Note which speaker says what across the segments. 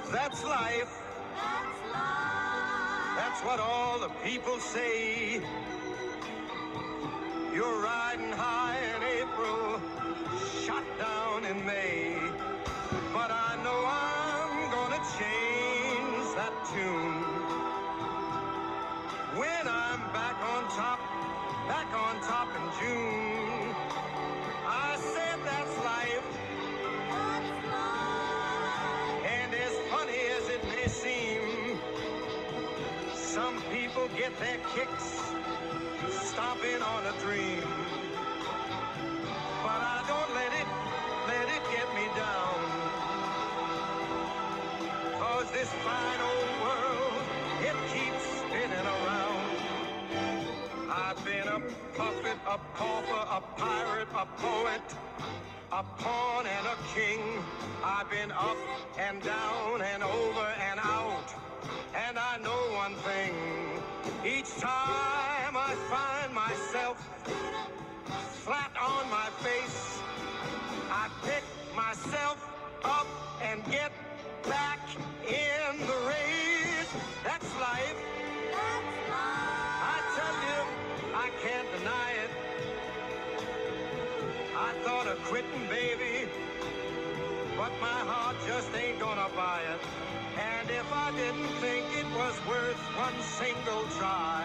Speaker 1: That's life.
Speaker 2: That's life.
Speaker 1: That's what all the people say. You're riding high in April, shot down in May. But I know I'm gonna change that tune. When I'm back on top in June. I said that's life.
Speaker 2: That's life.
Speaker 1: And as funny as it may seem, some people get their kicks stomping on a dream. But I don't let it get me down. 'Cause this fine old world, it keeps spinning around. I've been a puppet, a pauper, a pirate, a poet, a pawn and a king. I've been up and down and over and out. And I know one thing. Each time I find myself flat on my face, I pick myself up and get back in the race. That's life.
Speaker 2: That's life.
Speaker 1: I tell you, I can't deny it. I thought of quitting, baby, but my heart just ain't gonna buy it. And if I didn't think it was worth one single try.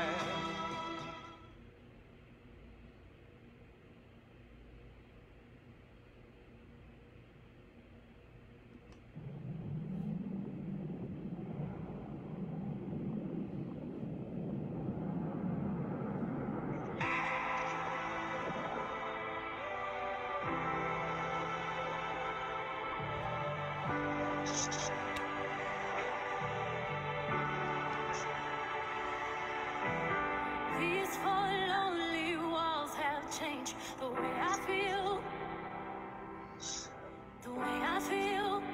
Speaker 2: These four lonely walls have changed the way I feel. The way I feel.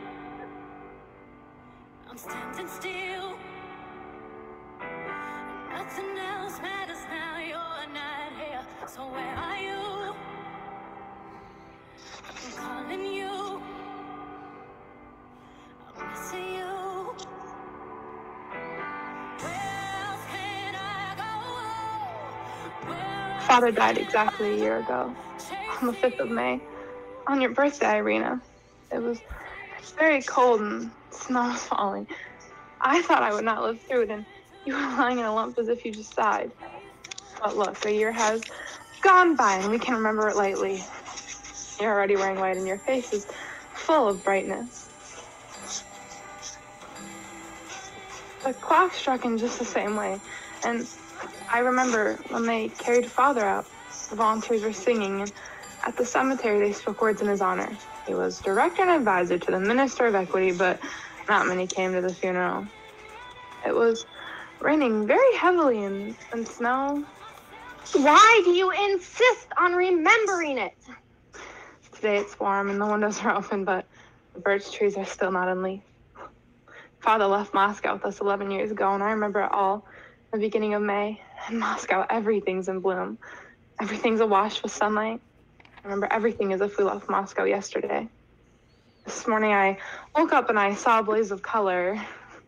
Speaker 2: I'm standing still. Nothing else matters now. You're not here. So where are you? I'm calling you. I'm missing you. Where else can I go? Where else
Speaker 3: Father died exactly a year ago, on the 5th of May, on your birthday, Irina. It was very cold and snow was falling. I thought I would not live through it, and you were lying in a lump as if you just died. But look, a year has gone by, and we can remember it lightly. You're already wearing white, and your face is full of brightness. The clock struck in just the same way, and I remember when they carried Father out, the volunteers were singing, and at the cemetery they spoke words in his honor. He was director and advisor to the Minister of Equity, but not many came to the funeral. It was raining very heavily and snow.
Speaker 4: Why do you insist on remembering it?
Speaker 3: Today it's warm and the windows are open, but the birch trees are still not in leaf. Father left Moscow with us 11 years ago, and I remember it all. The beginning of May. In Moscow, everything's in bloom. Everything's awash with sunlight. I remember everything as if we left Moscow yesterday. This morning I woke up and I saw a blaze of color.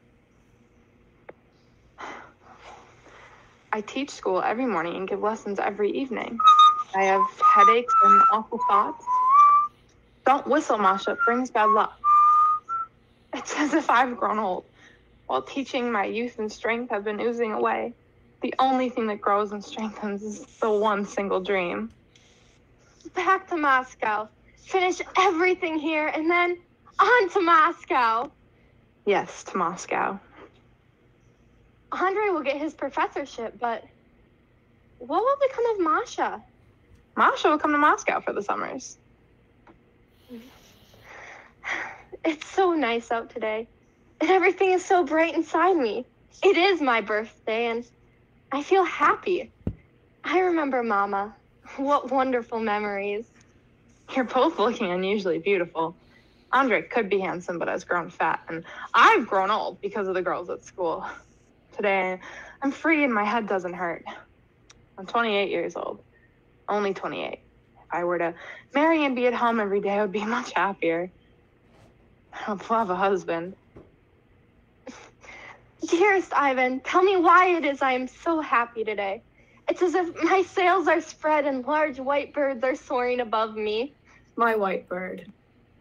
Speaker 3: I teach school every morning and give lessons every evening. I have headaches and awful thoughts. Don't whistle, Masha. It brings bad luck. It's as if I've grown old. While teaching, my youth and strength have been oozing away. The only thing that grows and strengthens is the one single dream.
Speaker 4: Back to Moscow. Finish everything here and then on to Moscow.
Speaker 3: Yes, to Moscow.
Speaker 4: Andre will get his professorship, but what will become of Masha?
Speaker 3: Masha will come to Moscow for the summers.
Speaker 4: It's so nice out today, and everything is so bright inside me. It is my birthday, and I feel happy. I remember Mama. What wonderful memories.
Speaker 3: You're both looking unusually beautiful. Andre could be handsome, but has grown fat, and I've grown old because of the girls at school. Today, I'm free and my head doesn't hurt. I'm 28 years old. Only 28. If I were to marry and be at home every day, I would be much happier. I would love a husband.
Speaker 4: Dearest Ivan, tell me why it is I am so happy today. It's as if my sails are spread and large white birds are soaring above me.
Speaker 5: My white bird.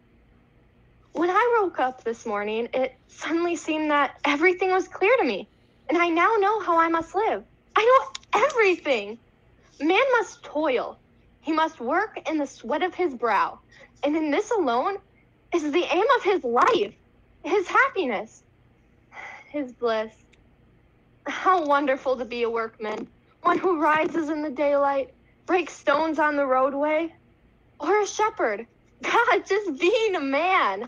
Speaker 4: When I woke up this morning, it suddenly seemed that everything was clear to me, and I now know how I must live. I know everything. Man must toil. He must work in the sweat of his brow, and in this alone is the aim of his life, his happiness, his bliss. How wonderful to be a workman, one who rises in the daylight, breaks stones on the roadway, or a shepherd. God, just being a man.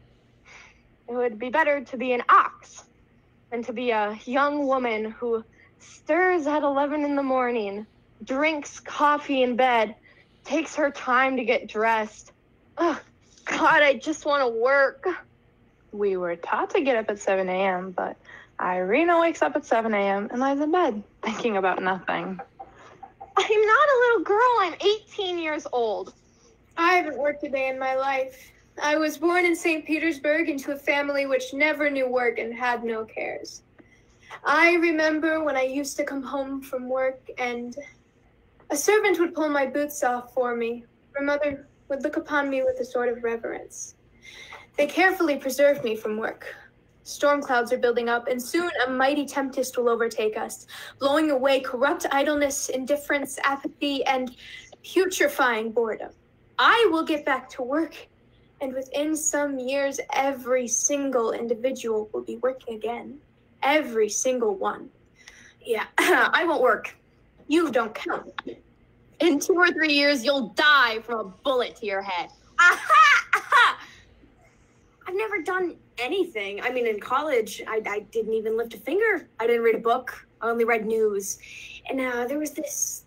Speaker 4: It would be better to be an ox than to be a young woman who stirs at 11 in the morning, drinks coffee in bed, takes her time to get dressed. Ugh, God, I just want to work.
Speaker 3: We were taught to get up at 7 a.m., but Irina wakes up at 7 a.m. and lies in bed, thinking about nothing.
Speaker 4: I'm not a little girl. I'm 18 years old.
Speaker 5: I haven't worked a day in my life. I was born in St. Petersburg into a family which never knew work and had no cares. I remember when I used to come home from work and a servant would pull my boots off for me. My mother would look upon me with a sort of reverence. They carefully preserved me from work. Storm clouds are building up, and soon a mighty tempest will overtake us, blowing away corrupt idleness, indifference, apathy, and putrefying boredom. I will get back to work, and within some years, every single individual will be working again. Every single one. Yeah, I won't work. You don't count.
Speaker 6: In 2 or 3 years, you'll die from a bullet to your head.
Speaker 5: Aha! Aha! I've never done anything. I mean, in college, I didn't even lift a finger. I didn't read a book. I only read news. And there was this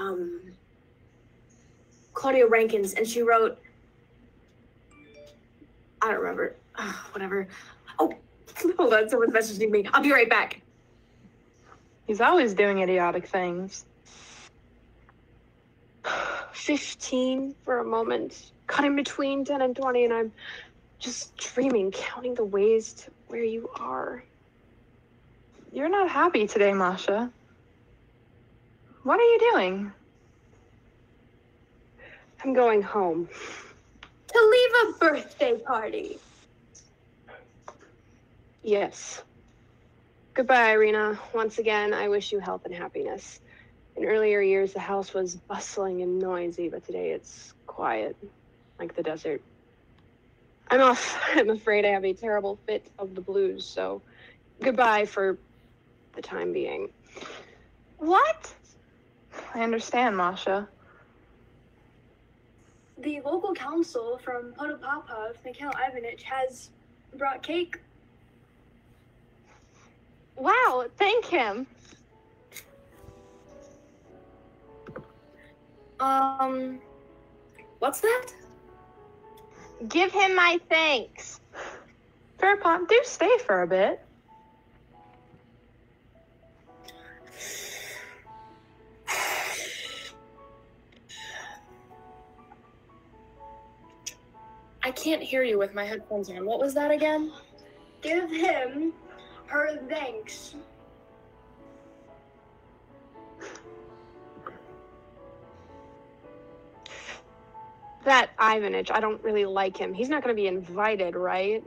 Speaker 5: Claudia Rankins, and she wrote, I don't remember. Whatever. Oh, hold on. Someone's messaging me. I'll be right back.
Speaker 3: He's always doing idiotic things.
Speaker 7: 15 for a moment, cutting between 10 and 20, and I'm just dreaming, counting the ways to where you are.
Speaker 3: You're not happy today, Masha. What are you doing?
Speaker 7: I'm going home.
Speaker 5: To leave a birthday party.
Speaker 7: Yes. Goodbye, Irina. Once again, I wish you health and happiness. In earlier years, the house was bustling and noisy, but today it's quiet, like the desert. I'm off. I'm afraid I have a terrible fit of the blues, so goodbye for the time being.
Speaker 3: What? I understand, Masha.
Speaker 8: The local council from Podopapov, Mikhail Ivanich, has brought cake.
Speaker 4: Wow, thank him.
Speaker 5: What's that?
Speaker 4: Give him my thanks.
Speaker 3: Perpich, do stay for a bit.
Speaker 5: I can't hear you with my headphones on. What was that again?
Speaker 8: Give him her thanks.
Speaker 7: That Ivanich, I don't really like him. He's not going to be invited, right?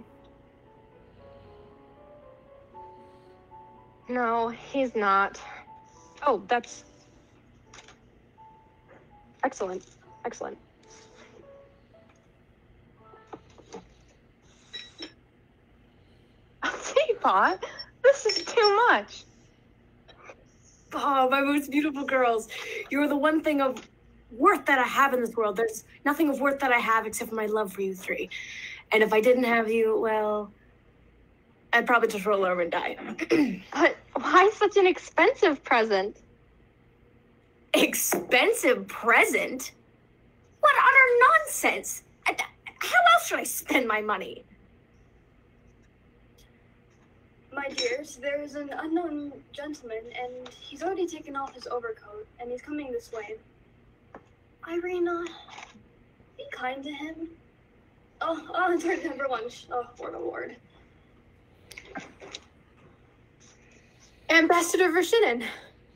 Speaker 4: No, he's not.
Speaker 7: Oh, that's excellent. Excellent.
Speaker 3: Teapot, this is too much.
Speaker 5: Oh, my most beautiful girls. You're the one thing of worth that I have in this world. There's nothing of worth that I have except for my love for you three. And if I didn't have you, well, I'd probably just roll over and die.
Speaker 4: But why such an expensive present?
Speaker 5: Expensive present? What utter nonsense! How else should I spend my money?
Speaker 8: My dears, there is an unknown gentleman, and he's already taken off his overcoat, and he's coming this way. Irina, be kind to him. Oh, turn him for lunch. Oh, Lord, oh Lord.
Speaker 5: Ambassador Vershinin.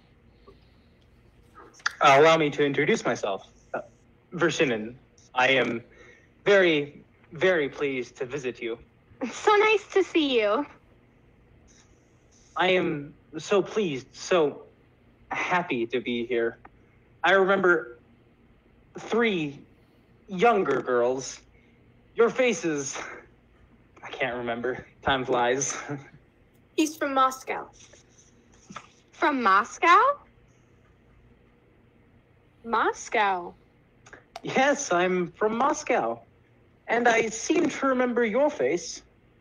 Speaker 9: Allow me to introduce myself. Vershinin. I am very, very pleased to visit you.
Speaker 4: So nice to see you.
Speaker 9: I am so pleased, so happy to be here. I remember 3 younger girls. Your faces, I can't remember. Time flies.
Speaker 5: He's from Moscow.
Speaker 4: From Moscow?
Speaker 7: Moscow.
Speaker 9: Yes, I'm from Moscow. And I seem to remember your face.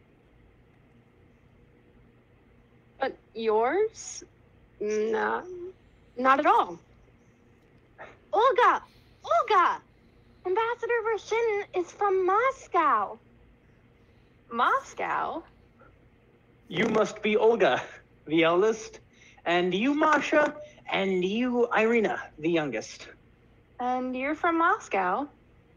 Speaker 7: But yours? Not at all.
Speaker 4: Olga! Ambassador Vershinin is from Moscow. Moscow?
Speaker 9: You must be Olga, the eldest, and you, Masha, and you, Irina, the youngest.
Speaker 3: And you're from Moscow?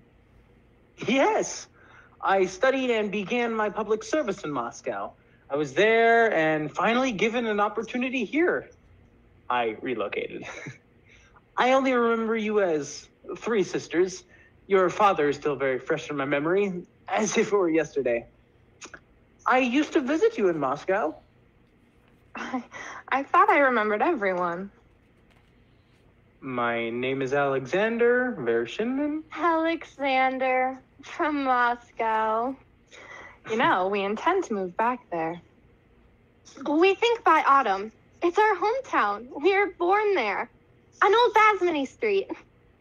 Speaker 9: Yes, I studied and began my public service in Moscow. I was there and finally given an opportunity here. I relocated. I only remember you as 3 sisters. Your father is still very fresh in my memory, as if it were yesterday. I used to visit you in Moscow.
Speaker 3: I thought I remembered everyone.
Speaker 9: My name is Alexander Vershinin.
Speaker 4: Alexander from Moscow.
Speaker 3: You know, we intend to move back there.
Speaker 4: We think by autumn. It's our hometown. We were born there. On Old Basmany Street.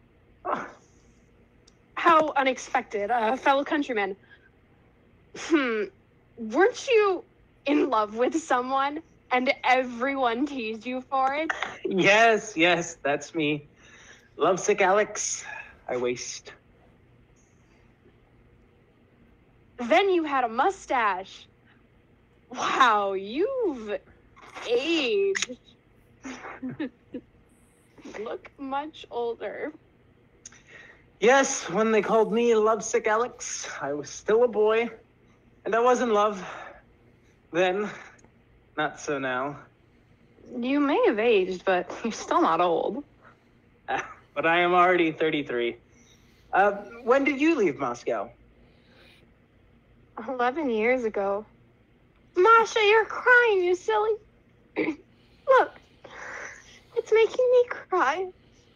Speaker 7: How unexpected, fellow countrymen. Weren't you in love with someone and everyone teased you for it?
Speaker 9: Yes, that's me. Lovesick Alex. I waste.
Speaker 7: Then you had a mustache. Wow, you've aged. Look much older.
Speaker 9: Yes, when they called me Lovesick Alex, I was still a boy, and I was in love. Then, not so now.
Speaker 3: You may have aged, but you're still not old.
Speaker 9: But I am already 33. When did you leave Moscow?
Speaker 4: 11 years ago. Masha, you're crying, you silly. Look, it's making me cry.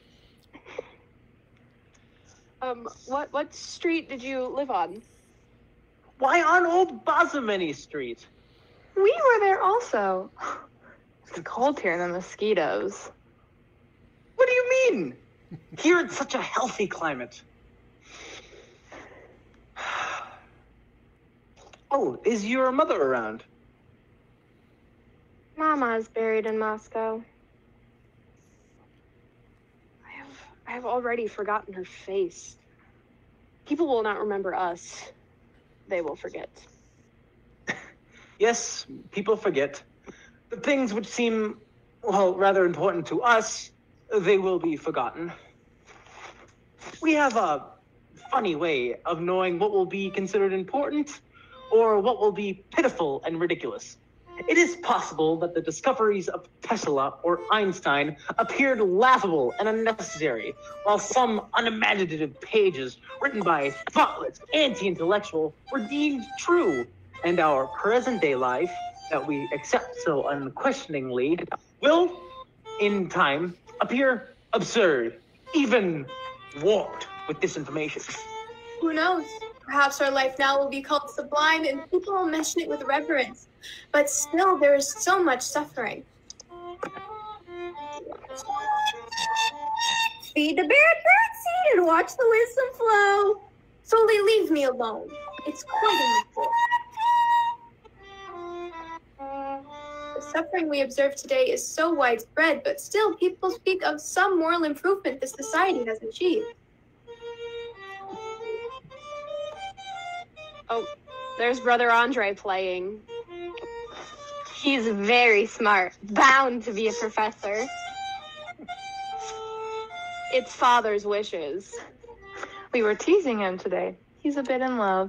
Speaker 7: What street did you live on?
Speaker 9: Why, on Old Basmany Street.
Speaker 3: We were there also. It's cold here in the mosquitoes.
Speaker 9: What do you mean? Here it's such a healthy climate. Oh, is your mother around?
Speaker 4: Mama is buried in Moscow.
Speaker 7: I have already forgotten her face. People will not remember us. They will forget.
Speaker 9: Yes, people forget. The things which seem, well, rather important to us, they will be forgotten. We have a funny way of knowing what will be considered important or what will be pitiful and ridiculous. It is possible that the discoveries of Tesla or Einstein appeared laughable and unnecessary, while some unimaginative pages written by thoughtless anti-intellectual were deemed true, and our present-day life, that we accept so unquestioningly, will, in time, appear absurd, even warped with disinformation.
Speaker 5: Who knows? Perhaps our life now will be called sublime and people will mention it with reverence. But still, there is so much suffering. Feed the bear birdseed and watch the wisdom flow. Solely leave me alone. It's quite enough. The suffering we observe today is so widespread, but still people speak of some moral improvement this society has achieved.
Speaker 7: Oh, there's Brother Andre playing.
Speaker 4: He's very smart, bound to be a professor.
Speaker 7: It's father's wishes.
Speaker 3: We were teasing him today. He's a bit in love.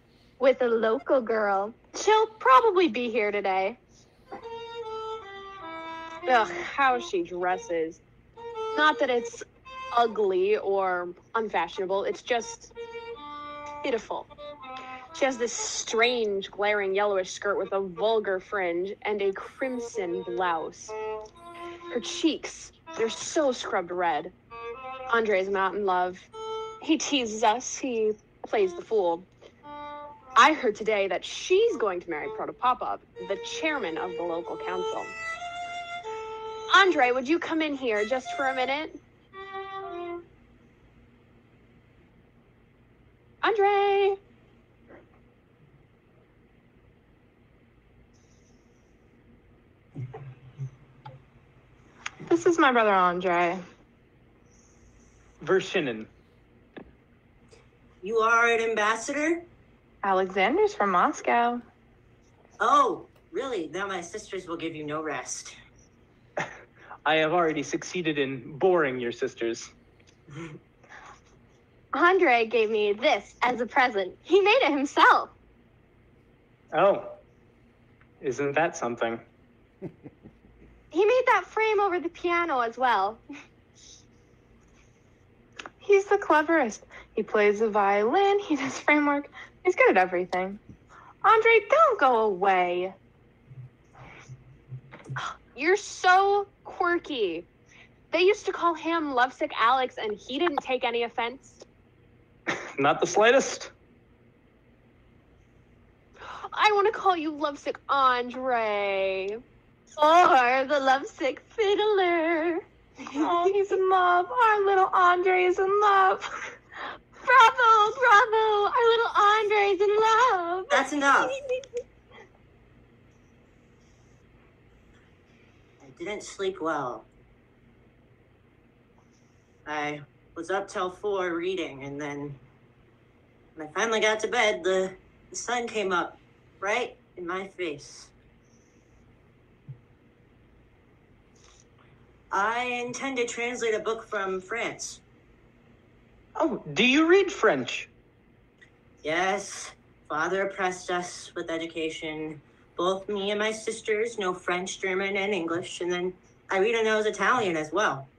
Speaker 4: With a local girl. She'll probably be here today.
Speaker 7: Ugh, how she dresses. Not that it's ugly or unfashionable, it's just pitiful. She has this strange, glaring yellowish skirt with a vulgar fringe and a crimson blouse. Her cheeks, they're so scrubbed red. Andre's not in love. He teases us, he plays the fool. I heard today that she's going to marry Protopopov, the chairman of the local council. Andre, would you come in here just for a minute? Andre!
Speaker 3: This is my brother Andre.
Speaker 9: Vershinin.
Speaker 10: You are an ambassador?
Speaker 3: Alexander's from Moscow.
Speaker 10: Oh, really? Now my sisters will give you no rest.
Speaker 9: I have already succeeded in boring your sisters.
Speaker 4: Andre gave me this as a present. He made it himself.
Speaker 9: Oh, isn't that something?
Speaker 4: He made that frame over the piano as well.
Speaker 3: He's the cleverest. He plays the violin, he does framework. He's good at everything. Andre, don't go away.
Speaker 7: You're so quirky. They used to call him Lovesick Alex, and he didn't take any offense.
Speaker 9: Not the slightest.
Speaker 7: I want to call you Lovesick Andre.
Speaker 4: Or the lovesick fiddler.
Speaker 3: Oh, he's in love. Our little Andre is in love.
Speaker 4: Bravo, bravo. Our little Andre's in love.
Speaker 10: That's enough. I didn't sleep well. I was up till 4 reading, and then when I finally got to bed, the sun came up right in my face. I intend to translate a book from France.
Speaker 9: Oh, do you read French?
Speaker 10: Yes, Father oppressed us with education. Both me and my sisters know French, German, and English, and then Irina knows Italian as well.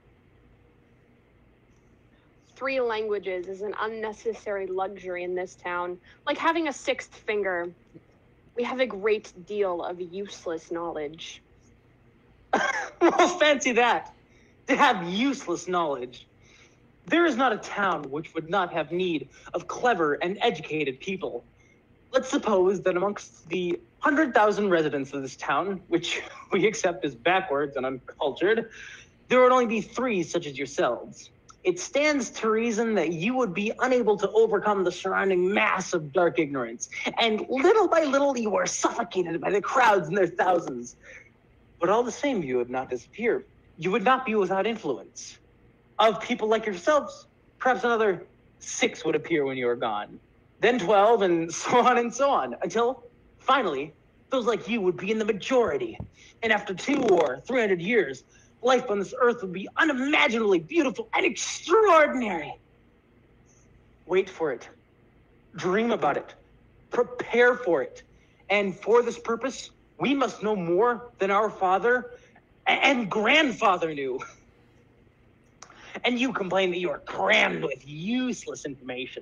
Speaker 7: 3 languages is an unnecessary luxury in this town, like having a 6th finger. We have a great deal of useless knowledge.
Speaker 9: Well, fancy that. To have useless knowledge. There is not a town which would not have need of clever and educated people. Let's suppose that amongst the 100,000 residents of this town, which we accept as backwards and uncultured, there would only be 3 such as yourselves. It stands to reason that you would be unable to overcome the surrounding mass of dark ignorance, and little by little you are suffocated by the crowds in their thousands. But all the same, you would not disappear. You would not be without influence. Of people like yourselves, perhaps another 6 would appear when you are gone. Then 12, and so on, until, finally, those like you would be in the majority. And after 200 or 300 years, life on this earth would be unimaginably beautiful and extraordinary. Wait for it. Dream about it. Prepare for it. And for this purpose, we must know more than our father and grandfather knew. And you complain that you are crammed with useless information.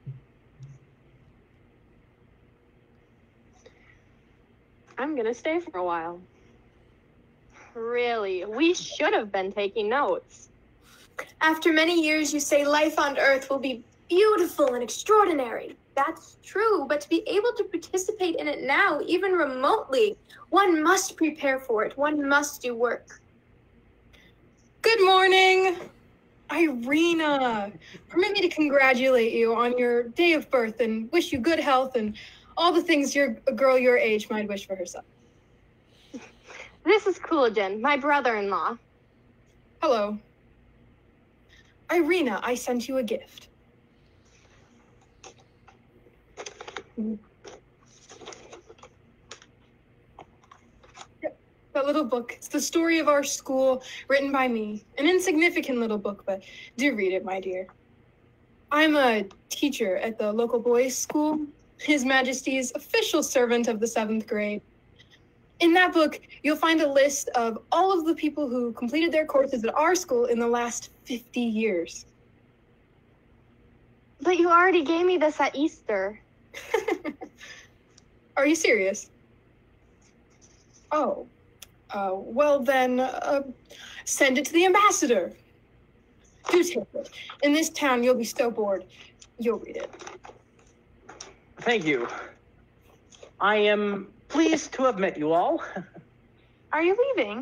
Speaker 7: I'm gonna stay for a while.
Speaker 4: Really, we should have been taking notes.
Speaker 5: After many years, you say life on Earth will be beautiful and extraordinary. That's true, but to be able to participate in it now, even remotely, one must prepare for it. One must do work.
Speaker 11: Good morning, Irina. Permit me to congratulate you on your day of birth and wish you good health and all the things a girl your age might wish for herself.
Speaker 4: This is Coolidgen, my brother-in-law.
Speaker 11: Hello. Irina, I sent you a gift. That little book. It's the story of our school, written by me. An insignificant little book, but do read it, my dear. I'm a teacher at the local boys' school, His Majesty's official servant of the 7th grade. In that book, you'll find a list of all of the people who completed their courses at our school in the last 50 years.
Speaker 4: But you already gave me this at Easter.
Speaker 11: Are you serious? Oh. Well then, send it to the ambassador. Do take it. In this town, you'll be so bored. You'll read it.
Speaker 9: Thank you. I am pleased to have met you all.
Speaker 3: Are you leaving?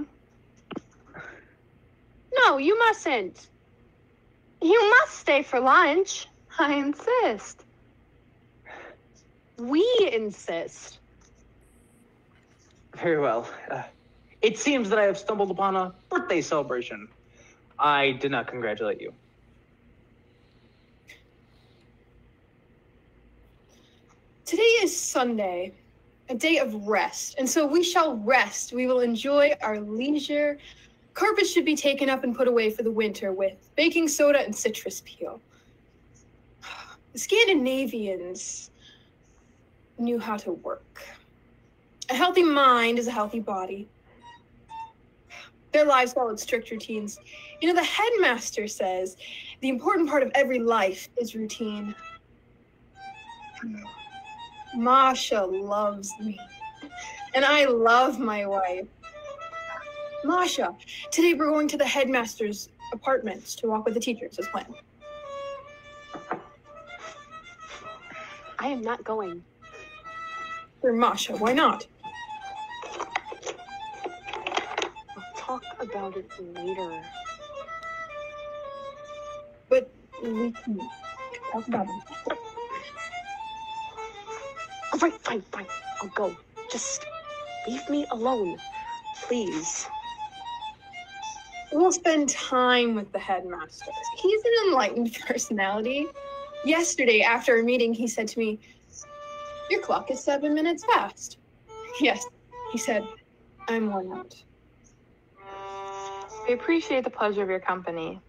Speaker 7: No, you mustn't.
Speaker 4: You must stay for lunch.
Speaker 3: I insist.
Speaker 7: We insist.
Speaker 9: Very well. It seems that I have stumbled upon a birthday celebration. I did not congratulate you.
Speaker 11: Today is Sunday, a day of rest, and so we shall rest. We will enjoy our leisure. Carpets should be taken up and put away for the winter with baking soda and citrus peel. The Scandinavians knew how to work. A healthy mind is a healthy body. Their lives followed strict routines. You know, the headmaster says the important part of every life is routine. Masha loves me, and I love my wife. Masha, today we're going to the headmaster's apartments to walk with the teachers as planned.
Speaker 7: I am not going.
Speaker 11: For Masha, why not?
Speaker 7: We'll talk about it later.
Speaker 11: But we can talk about it.
Speaker 7: All right, fine. I'll go. Just leave me alone, please.
Speaker 11: We'll spend time with the headmaster. He's an enlightened personality. Yesterday, after our meeting, he said to me, "Your clock is 7 minutes past." Yes, he said, "I'm worn out."
Speaker 3: We appreciate the pleasure of your company.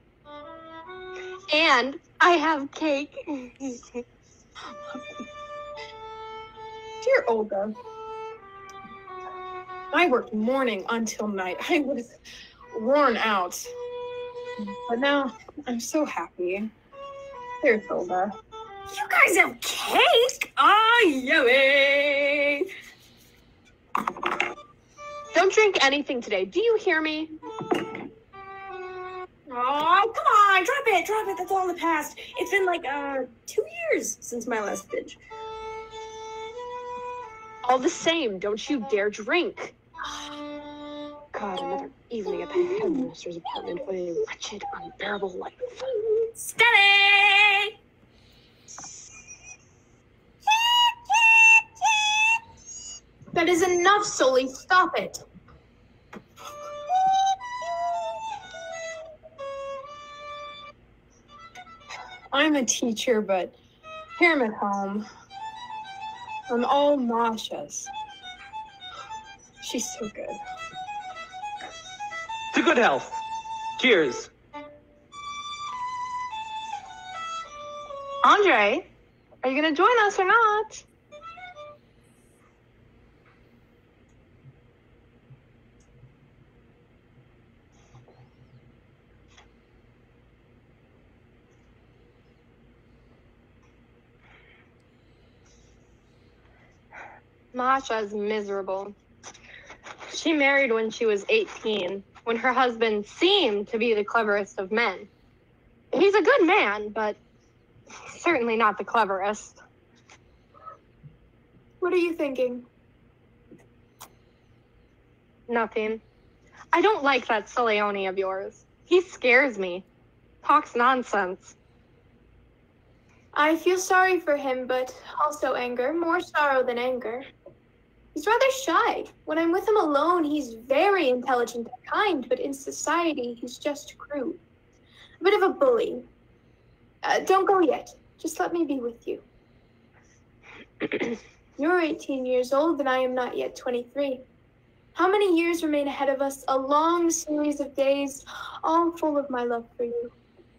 Speaker 4: And I have cake.
Speaker 11: Dear Olga, I worked morning until night. I was worn out. But now I'm so happy. There's Olga.
Speaker 6: You guys have cake? Ah, yummy!
Speaker 7: Don't drink anything today. Do you hear me?
Speaker 6: Oh, come on, drop it. That's all in the past. It's been like 2 years since my last binge.
Speaker 7: All the same, don't you dare drink. God, another evening at the headmaster's apartment. What a wretched, unbearable life.
Speaker 6: Steady!
Speaker 5: That is enough, Sully. Stop it.
Speaker 11: I'm a teacher, but here I'm at home. I'm all Masha's. She's so good.
Speaker 9: To good health. Cheers.
Speaker 3: Andre, are you going to join us or not?
Speaker 4: Masha's miserable. She married when she was 18, when her husband seemed to be the cleverest of men. He's a good man, but certainly not the cleverest.
Speaker 5: What are you thinking?
Speaker 4: Nothing. I don't like that Saleoni of yours. He scares me. Talks nonsense.
Speaker 5: I feel sorry for him, but also anger. More sorrow than anger. He's rather shy. When I'm with him alone, he's very intelligent and kind, but in society, he's just crude. A bit of a bully. Don't go yet. Just let me be with you. You're 18 years old, and I am not yet 23. How many years remain ahead of us? A long series of days, all full of my love for you.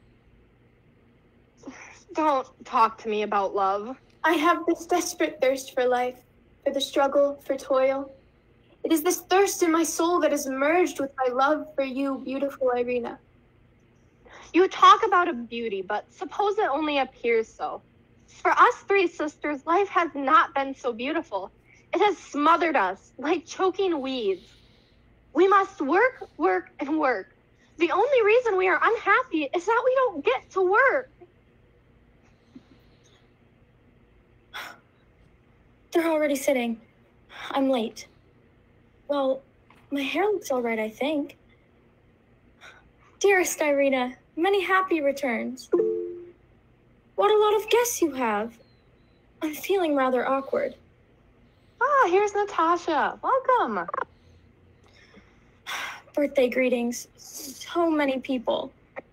Speaker 4: Don't talk to me about love.
Speaker 5: I have this desperate thirst for life, for the struggle, for toil. It is this thirst in my soul that is merged with my love for you, beautiful Irina.
Speaker 4: You talk about a beauty, but suppose it only appears so. For us three sisters, life has not been so beautiful. It has smothered us like choking weeds. We must work, work, and work. The only reason we are unhappy is that we don't get to work.
Speaker 6: They're already sitting. I'm late. Well, my hair looks all right, I think. Dearest Irina, many happy returns. What a lot of guests you have. I'm feeling rather awkward.
Speaker 3: Ah, here's Natasha. Welcome.
Speaker 6: Birthday greetings. So many people.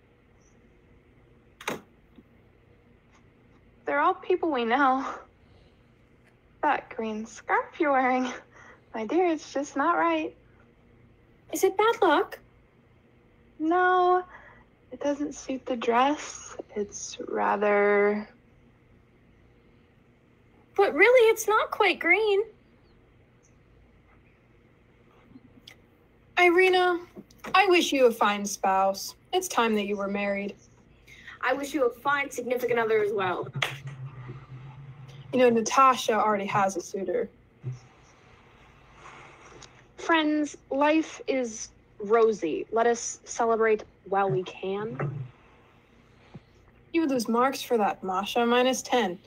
Speaker 3: They're all people we know. That green scarf you're wearing, my dear, it's just not right.
Speaker 6: Is it bad luck?
Speaker 3: No, it doesn't suit the dress. It's rather...
Speaker 6: But really, it's not quite green.
Speaker 11: Irina, I wish you a fine spouse. It's time that you were married.
Speaker 6: I wish you a fine significant other as well.
Speaker 11: You know, Natasha already has a suitor.
Speaker 7: Friends, life is rosy. Let us celebrate while we can.
Speaker 11: You would lose marks for that, Masha. -10.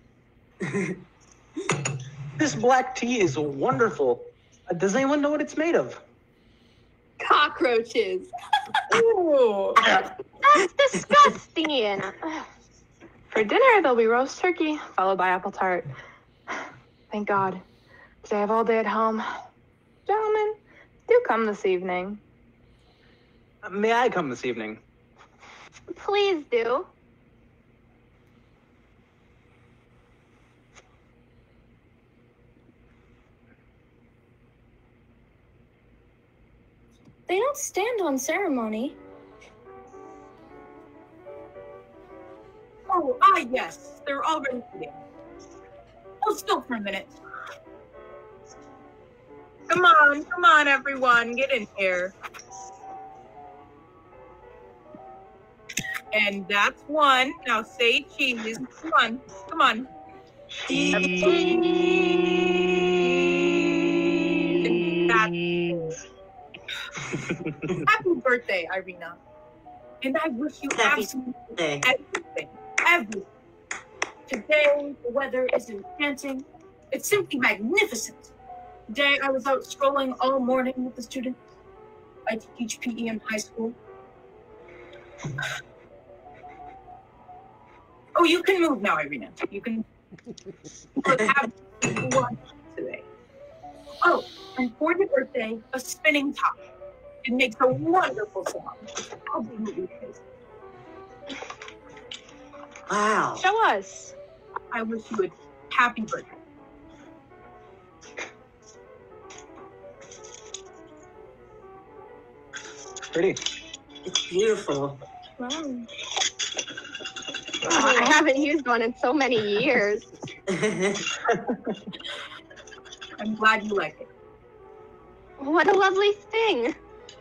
Speaker 9: This black tea is wonderful. Does anyone know what it's made of?
Speaker 4: Cockroaches.
Speaker 11: Ooh.
Speaker 4: That's disgusting.
Speaker 3: For dinner, there'll be roast turkey, followed by apple tart. Thank God. Today I have all day at home. Gentlemen, do come this evening.
Speaker 9: May I come this evening?
Speaker 4: Please do.
Speaker 6: They don't stand on ceremony.
Speaker 12: Oh, yes. They're already eating. Hold still for a minute. Come on, everyone. Get in here. And that's one. Now say cheese. Come on.
Speaker 10: Cheese.
Speaker 12: And that's Happy birthday, Irina. And I wish you absolutely everything. Today, the weather is enchanting. It's simply magnificent. Today, I was out strolling all morning with the students. I teach PE in high school. Oh, you can move now, Irina. You can have one today. Oh, and for your birthday, a spinning top. It makes a wonderful sound. I'll bring you this.
Speaker 10: Wow.
Speaker 7: Show us.
Speaker 12: I wish you a happy birthday.
Speaker 9: Pretty.
Speaker 10: It's beautiful.
Speaker 6: Wow.
Speaker 4: I haven't used one in so many years.
Speaker 12: I'm glad you like it.
Speaker 4: What a lovely thing.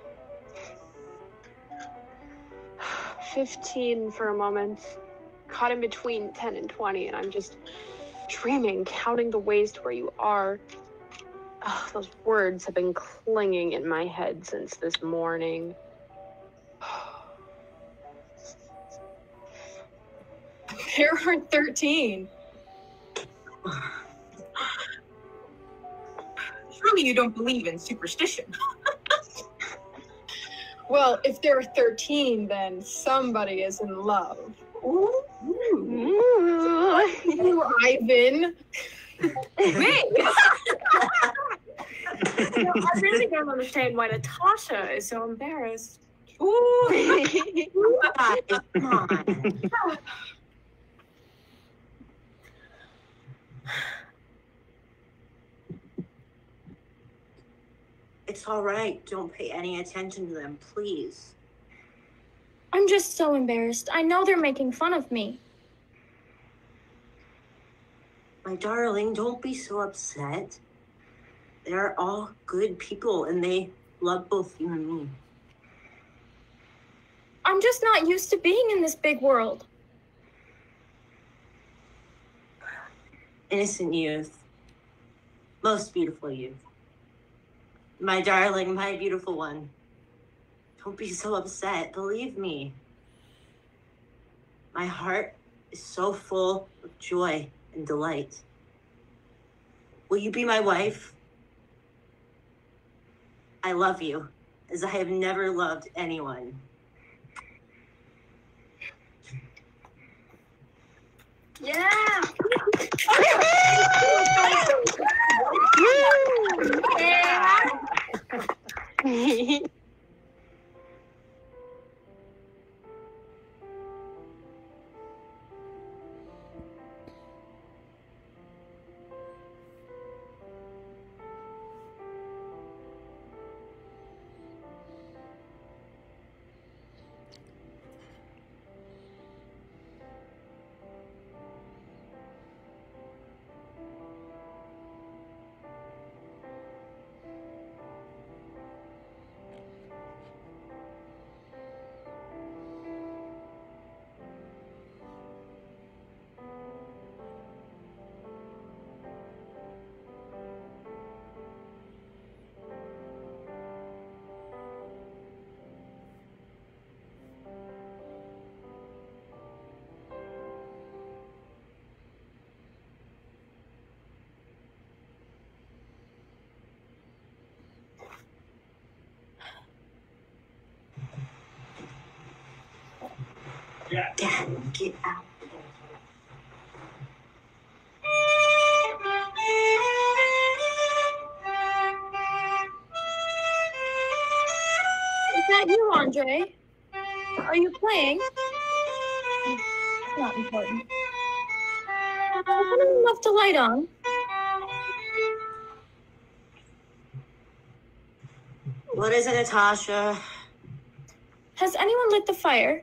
Speaker 7: 15 for a moment, caught in between 10 and 20, and I'm just dreaming, counting the ways to where you are. Oh, those words have been clinging in my head since this morning.
Speaker 11: There are 13.
Speaker 12: Surely you don't believe in superstition.
Speaker 11: Well, if there are 13, then somebody is in love.
Speaker 12: Ooh.
Speaker 11: Ooh, Ivan.
Speaker 6: Wait. I really don't understand why Natasha is so embarrassed.
Speaker 12: Ooh.
Speaker 10: Come on. It's all right. Don't pay any attention to them, please.
Speaker 6: I'm just so embarrassed. I know they're making fun of me.
Speaker 10: My darling, don't be so upset. They're all good people, and they love both you and me.
Speaker 6: I'm just not used to being in this big world.
Speaker 10: Innocent youth. Most beautiful youth. My darling, my beautiful one. Don't be so upset, believe me. My heart is so full of joy and delight. Will you be my wife? I love you as I have never loved anyone.
Speaker 8: Yeah!
Speaker 4: Yeah.
Speaker 10: Dad, get out.
Speaker 6: Is that you, Andre? Are you playing? Not important. Has anyone left a light on?
Speaker 10: What is it, Natasha?
Speaker 6: Has anyone lit the fire?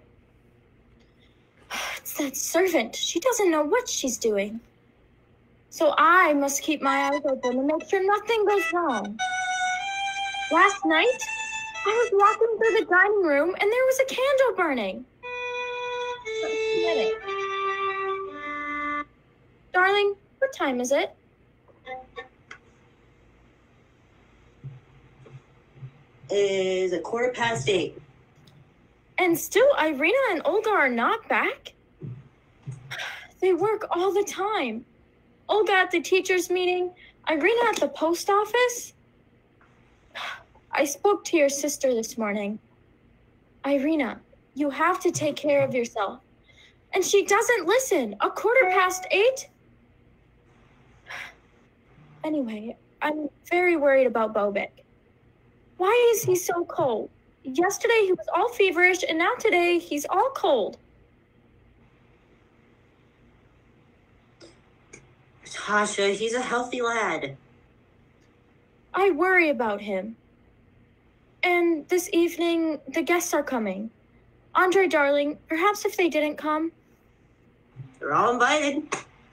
Speaker 6: It's that servant. She doesn't know what she's doing. So I must keep my eyes open and make sure nothing goes wrong. Last night, I was walking through the dining room and there was a candle burning. Just a minute. Darling, what time is it?
Speaker 10: It is 8:15.
Speaker 6: And still Irina and Olga are not back? They work all the time. Olga at the teacher's meeting, Irina at the post office. I spoke to your sister this morning. Irina, you have to take care of yourself. And she doesn't listen. 8:15? Anyway, I'm very worried about Bobek. Why is he so cold? Yesterday he was all feverish, and now today he's all cold.
Speaker 10: Natasha, he's a healthy lad.
Speaker 6: I worry about him. And this evening, the guests are coming. Andre, darling, perhaps if they didn't come?
Speaker 10: They're all invited.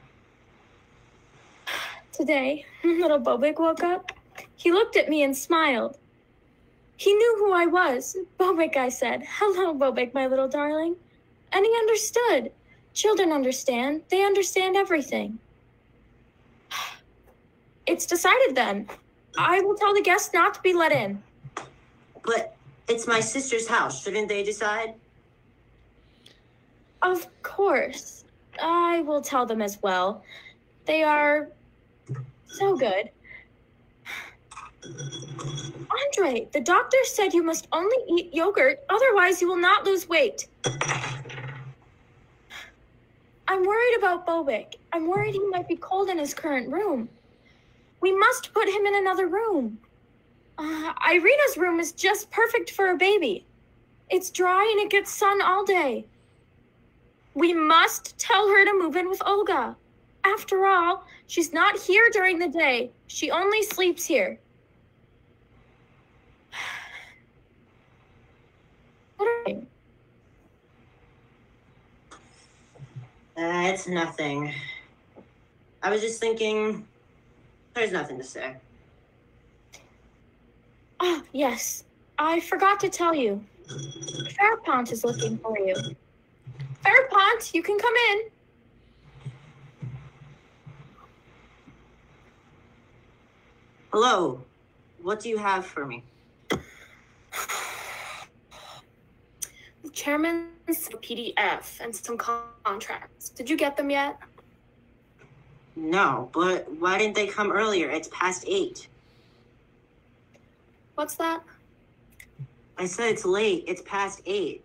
Speaker 6: Today, little Bobek woke up. He looked at me and smiled. He knew who I was. Bobek, I said. Hello, Bobek, my little darling. And he understood. Children understand. They understand everything. It's decided then. I will tell the guests not to be let in.
Speaker 10: But it's my sister's house. Shouldn't they decide?
Speaker 6: Of course. I will tell them as well. They are so good. Andre, the doctor said you must only eat yogurt, otherwise you will not lose weight. I'm worried about Bobek. I'm worried he might be cold in his current room. We must put him in another room. Irina's room is just perfect for a baby. It's dry and it gets sun all day. We must tell her to move in with Olga. After all, she's not here during the day. She only sleeps here. What are you?
Speaker 10: It's nothing. I was just thinking, there's nothing to say.
Speaker 6: Oh, yes. I forgot to tell you. Fairpont is looking for you. Fairpont, you can come in.
Speaker 10: Hello. What do you have for me?
Speaker 6: The chairman's PDF and some contracts. Did you get them yet?
Speaker 10: No, but why didn't they come earlier? It's past 8.
Speaker 6: What's that?
Speaker 10: I said it's late. It's past 8.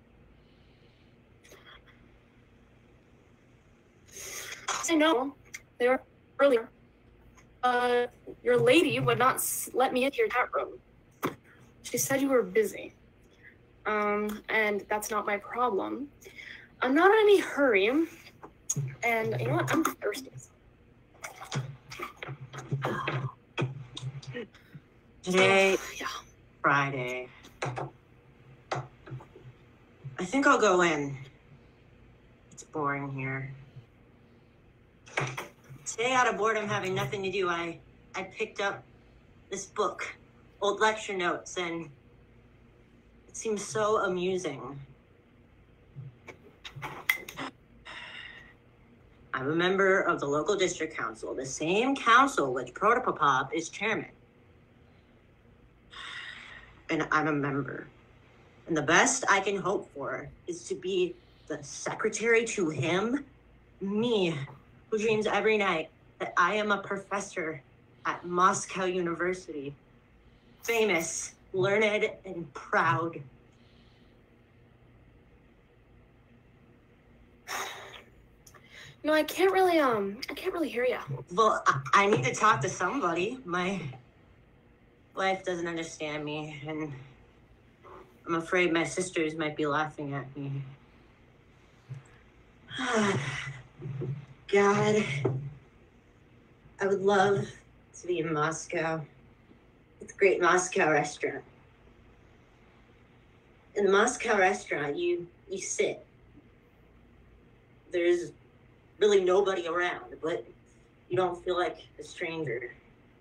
Speaker 6: I know. They were earlier. Your lady would not let me into your chat room. She said you were busy. And that's not my problem. I'm not in any hurry. And you know what? I'm thirsty.
Speaker 10: Today, Friday. I think I'll go in. It's boring here. Today, out of boredom, having nothing to do, I picked up this book, old lecture notes, and it seems so amusing. I'm a member of the local district council, the same council which Protopopov is chairman. And I'm a member. And the best I can hope for is to be the secretary to him, me, who dreams every night that I am a professor at Moscow University, famous, learned, and proud.
Speaker 6: No, I can't really hear you.
Speaker 10: Well, I need to talk to somebody. My wife doesn't understand me, and I'm afraid my sisters might be laughing at me. God, I would love to be in Moscow. It's a great Moscow restaurant. In the Moscow restaurant, you sit. There's really nobody around, but you don't feel like a stranger.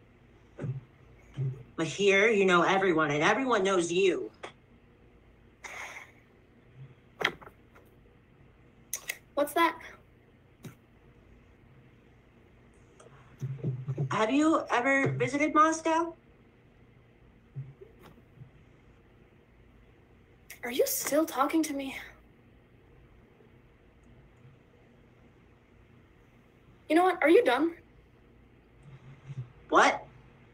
Speaker 10: But here, you know everyone, and everyone knows you.
Speaker 6: What's that?
Speaker 10: Have you ever visited Moscow?
Speaker 6: Are you still talking to me? You know what? Are you done?
Speaker 10: What?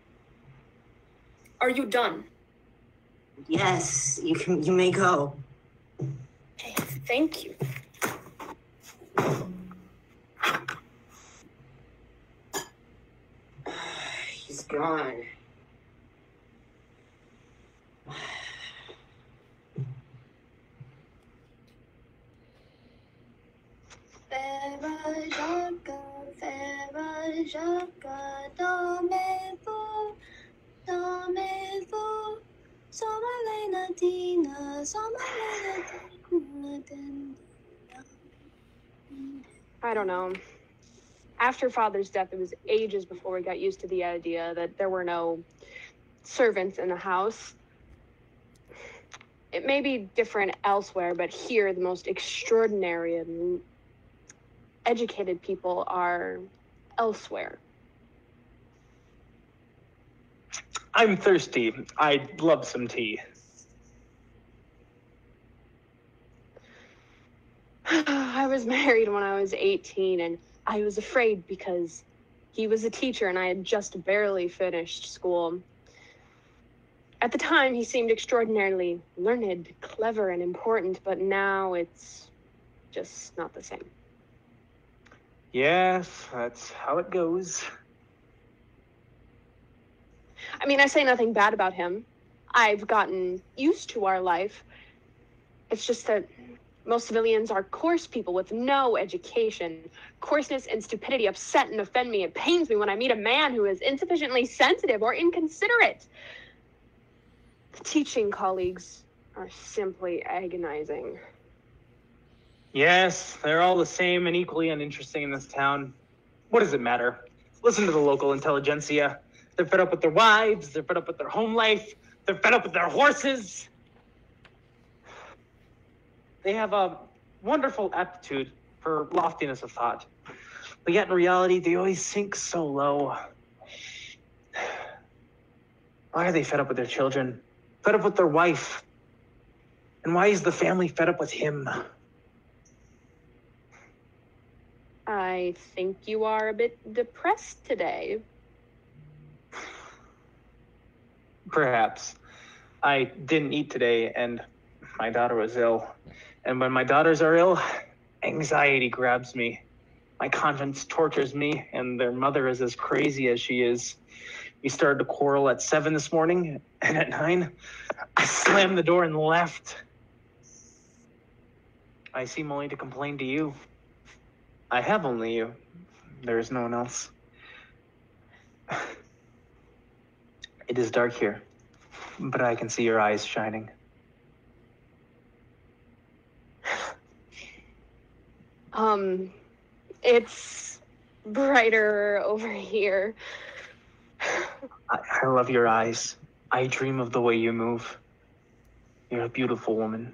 Speaker 6: Are you done?
Speaker 10: Yes, you may go.
Speaker 6: Okay, thank you.
Speaker 10: He's gone.
Speaker 7: I don't know. After Father's death, it was ages before we got used to the idea that there were no servants in the house. It may be different elsewhere, but here the most extraordinary and educated people are elsewhere.
Speaker 9: I'm thirsty. I'd love some tea.
Speaker 7: I was married when I was 18, and I was afraid because he was a teacher and I had just barely finished school. At the time, he seemed extraordinarily learned, clever, and important, but now it's just not the same.
Speaker 9: Yes, that's how it goes.
Speaker 7: I mean, I say nothing bad about him. I've gotten used to our life. It's just that most civilians are coarse people with no education. Coarseness and stupidity upset and offend me. It pains me when I meet a man who is insufficiently sensitive or inconsiderate. The teaching colleagues are simply agonizing.
Speaker 9: Yes, they're all the same and equally uninteresting in this town. What does it matter? Listen to the local intelligentsia. They're fed up with their wives, they're fed up with their home life, They're fed up with their horses. They have a wonderful aptitude for loftiness of thought. But yet in reality, they always sink so low. Why are they fed up with their children? Fed up with their wife? And why is the family fed up with him?
Speaker 7: I think you are a bit depressed today.
Speaker 9: Perhaps. I didn't eat today, and my daughter was ill. And when my daughters are ill, anxiety grabs me. My conscience tortures me, and their mother is as crazy as she is. We started to quarrel at 7 this morning, and at 9, I slammed the door and left. I seem only to complain to you. I have only you. There is no one else. It is dark here, but I can see your eyes shining.
Speaker 7: It's brighter over here.
Speaker 9: I love your eyes. I dream of the way you move. You're a beautiful woman.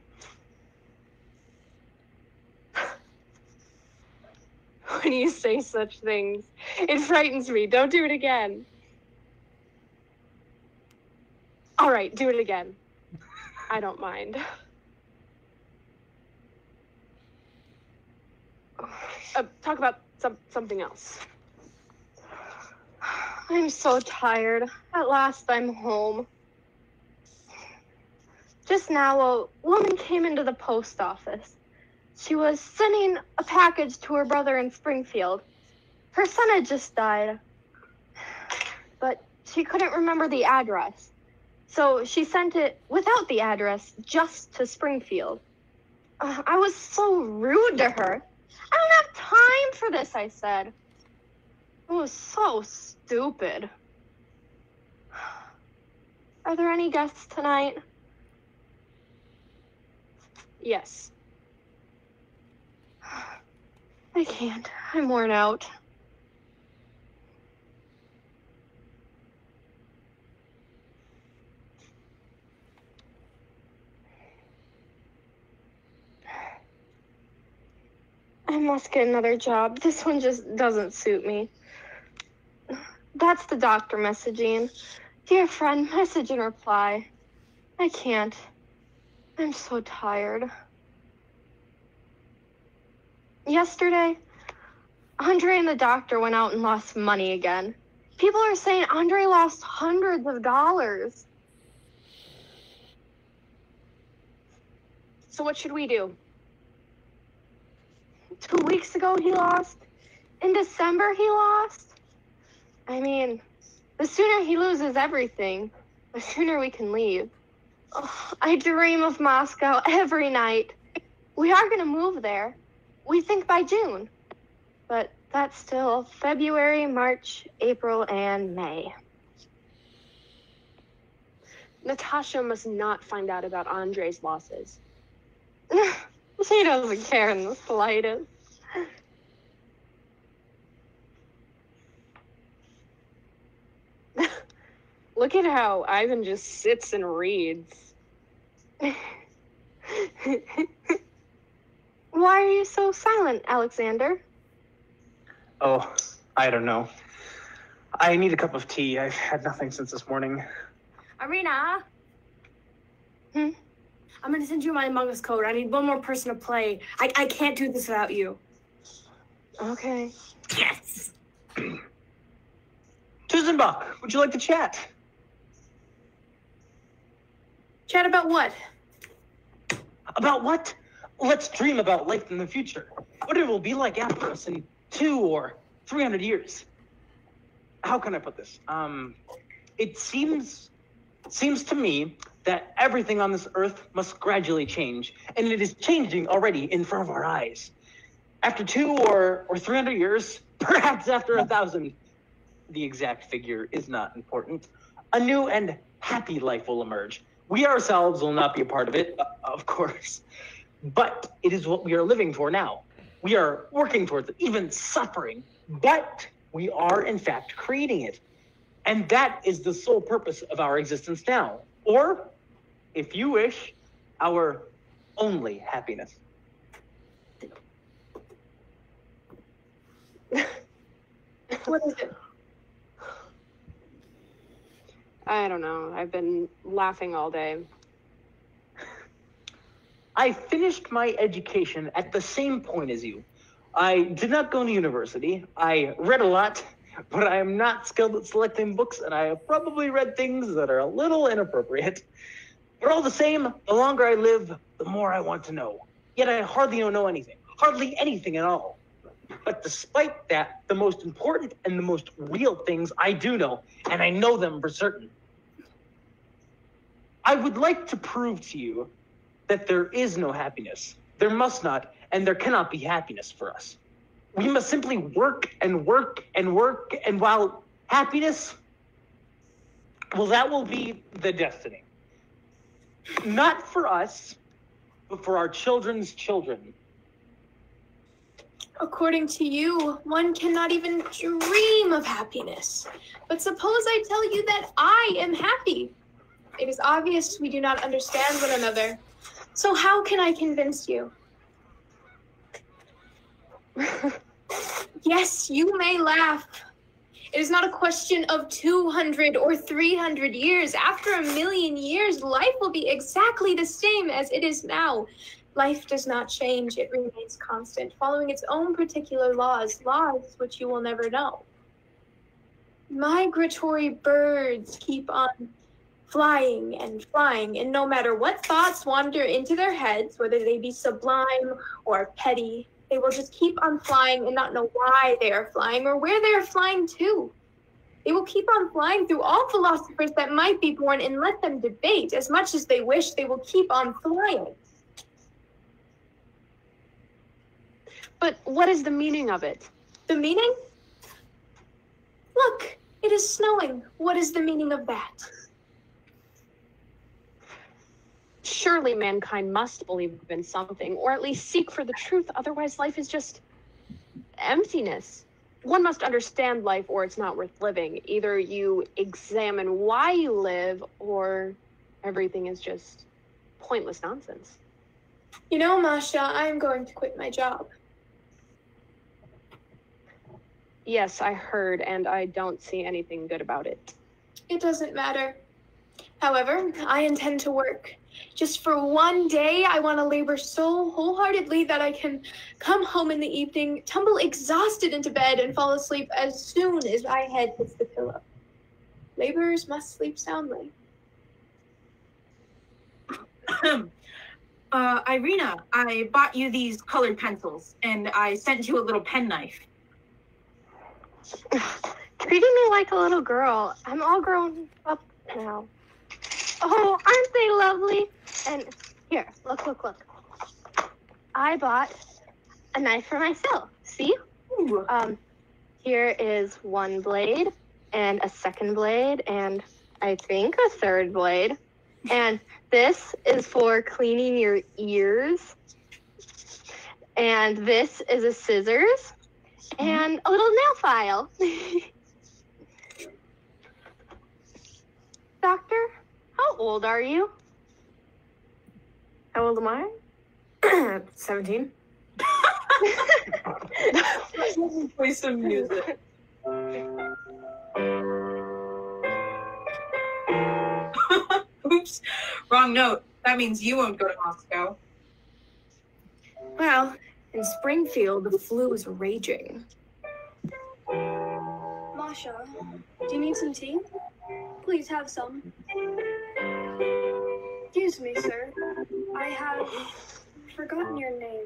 Speaker 7: When you say such things, it frightens me. Don't do it again. All right, do it again. I don't mind. Talk about something else.
Speaker 4: I'm so tired. At last I'm home. Just now, a woman came into the post office. She was sending a package to her brother in Springfield. Her son had just died, but she couldn't remember the address. So she sent it without the address, just to Springfield. I was so rude to her. I don't have time for this, I said. It was so stupid. Are there any guests tonight?
Speaker 7: Yes.
Speaker 4: I can't. I'm worn out. I must get another job. This one just doesn't suit me. That's the doctor messaging. Dear friend, message and reply. I can't. I'm so tired. Yesterday, Andre and the doctor went out and lost money again. People are saying Andre lost hundreds of dollars.
Speaker 7: So what should we do?
Speaker 4: 2 weeks ago he lost. In December he lost. I mean, the sooner he loses everything, the sooner we can leave. Oh, I dream of Moscow every night. We are going to move there. We think by June. But that's still February, March, April, and May.
Speaker 7: Natasha must not find out about Andre's losses.
Speaker 4: She doesn't care in the slightest.
Speaker 7: Look at how Ivan just sits and reads.
Speaker 4: Why are you so silent, Alexander?
Speaker 9: Oh, I don't know. I need a cup of tea. I've had nothing since this morning.
Speaker 12: Irina? I'm going to send you my Among Us code. I need one more person to play. I can't do this without you.
Speaker 4: Okay.
Speaker 12: Yes!
Speaker 9: Tusenbach, would you like to chat?
Speaker 11: Chat about what?
Speaker 9: About what? Let's dream about life in the future. What it will be like after us in 200 or 300 years. How can I put this? It seems to me that everything on this earth must gradually change, and it is changing already in front of our eyes. After 200 or 300 years, perhaps after 1,000, the exact figure is not important, a new and happy life will emerge. We ourselves will not be a part of it, of course, but it is what we are living for now. We are working towards it, even suffering, but we are in fact creating it. And that is the sole purpose of our existence now. Or, if you wish, our only happiness.
Speaker 5: What is it?
Speaker 7: I don't know. I've been laughing all day.
Speaker 9: I finished my education at the same point as you. I did not go to university. I read a lot, but I am not skilled at selecting books, and I have probably read things that are a little inappropriate. But all the same, the longer I live, the more I want to know. Yet I hardly know anything. Hardly anything at all. But despite that, the most important and the most real things I do know, and I know them for certain. I would like to prove to you that there is no happiness. There must not, and there cannot be happiness for us. We must simply work and work and work, and while happiness, well, that will be the destiny. Not for us, but for our children's children.
Speaker 5: According to you, one cannot even dream of happiness. But suppose I tell you that I am happy. It is obvious we do not understand one another. So how can I convince you? Yes, you may laugh. It is not a question of 200 or 300 years. After 1,000,000 years, life will be exactly the same as it is now. Life does not change. It remains constant, following its own particular laws which you will never know. Migratory birds keep on flying, and no matter what thoughts wander into their heads, whether they be sublime or petty, they will just keep on flying and not know why they are flying or where they are flying to. They will keep on flying through all philosophers that might be born, and let them debate as much as they wish, they will keep on flying.
Speaker 7: But what is the meaning of it?
Speaker 5: The meaning? Look, it is snowing. What is the meaning of that?
Speaker 7: Surely mankind must believe in something, or at least seek for the truth. Otherwise, life is just emptiness. One must understand life, or it's not worth living. Either you examine why you live, or everything is just pointless nonsense.
Speaker 5: You know, Masha, I am going to quit my job.
Speaker 7: Yes, I heard, and I don't see anything good about it.
Speaker 5: It doesn't matter. However, I intend to work. Just for one day, I want to labor so wholeheartedly that I can come home in the evening, tumble exhausted into bed, and fall asleep as soon as my head hits the pillow. Laborers must sleep soundly.
Speaker 12: Irina, I bought you these colored pencils, and I sent you a little penknife.
Speaker 4: Treating me like a little girl. I'm all grown up now. Oh, aren't they lovely? And here, look. I bought a knife for myself. See?
Speaker 12: Ooh.
Speaker 4: Here is one blade and a second blade and I think a third blade. And this is for cleaning your ears. And this is a scissors and a little nail file. Doctor, how old are you?
Speaker 7: How old am I? 17.
Speaker 12: Let me play some music. Oops, wrong note. That means you won't go to Moscow.
Speaker 6: Well, in Springfield, the flu is raging.
Speaker 8: Masha, do you need some tea? Please have some. Excuse me, sir. I have forgotten your name.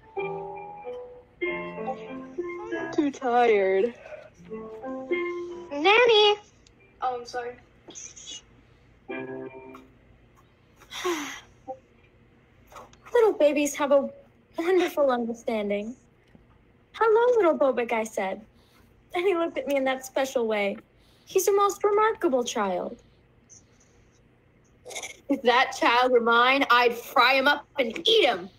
Speaker 7: Too tired.
Speaker 4: Nanny!
Speaker 8: Oh, I'm sorry.
Speaker 6: Little babies have a wonderful understanding. Hello, little Bobek, I said. And he looked at me in that special way. He's a most remarkable child.
Speaker 5: If that child were mine, I'd fry him up and eat him.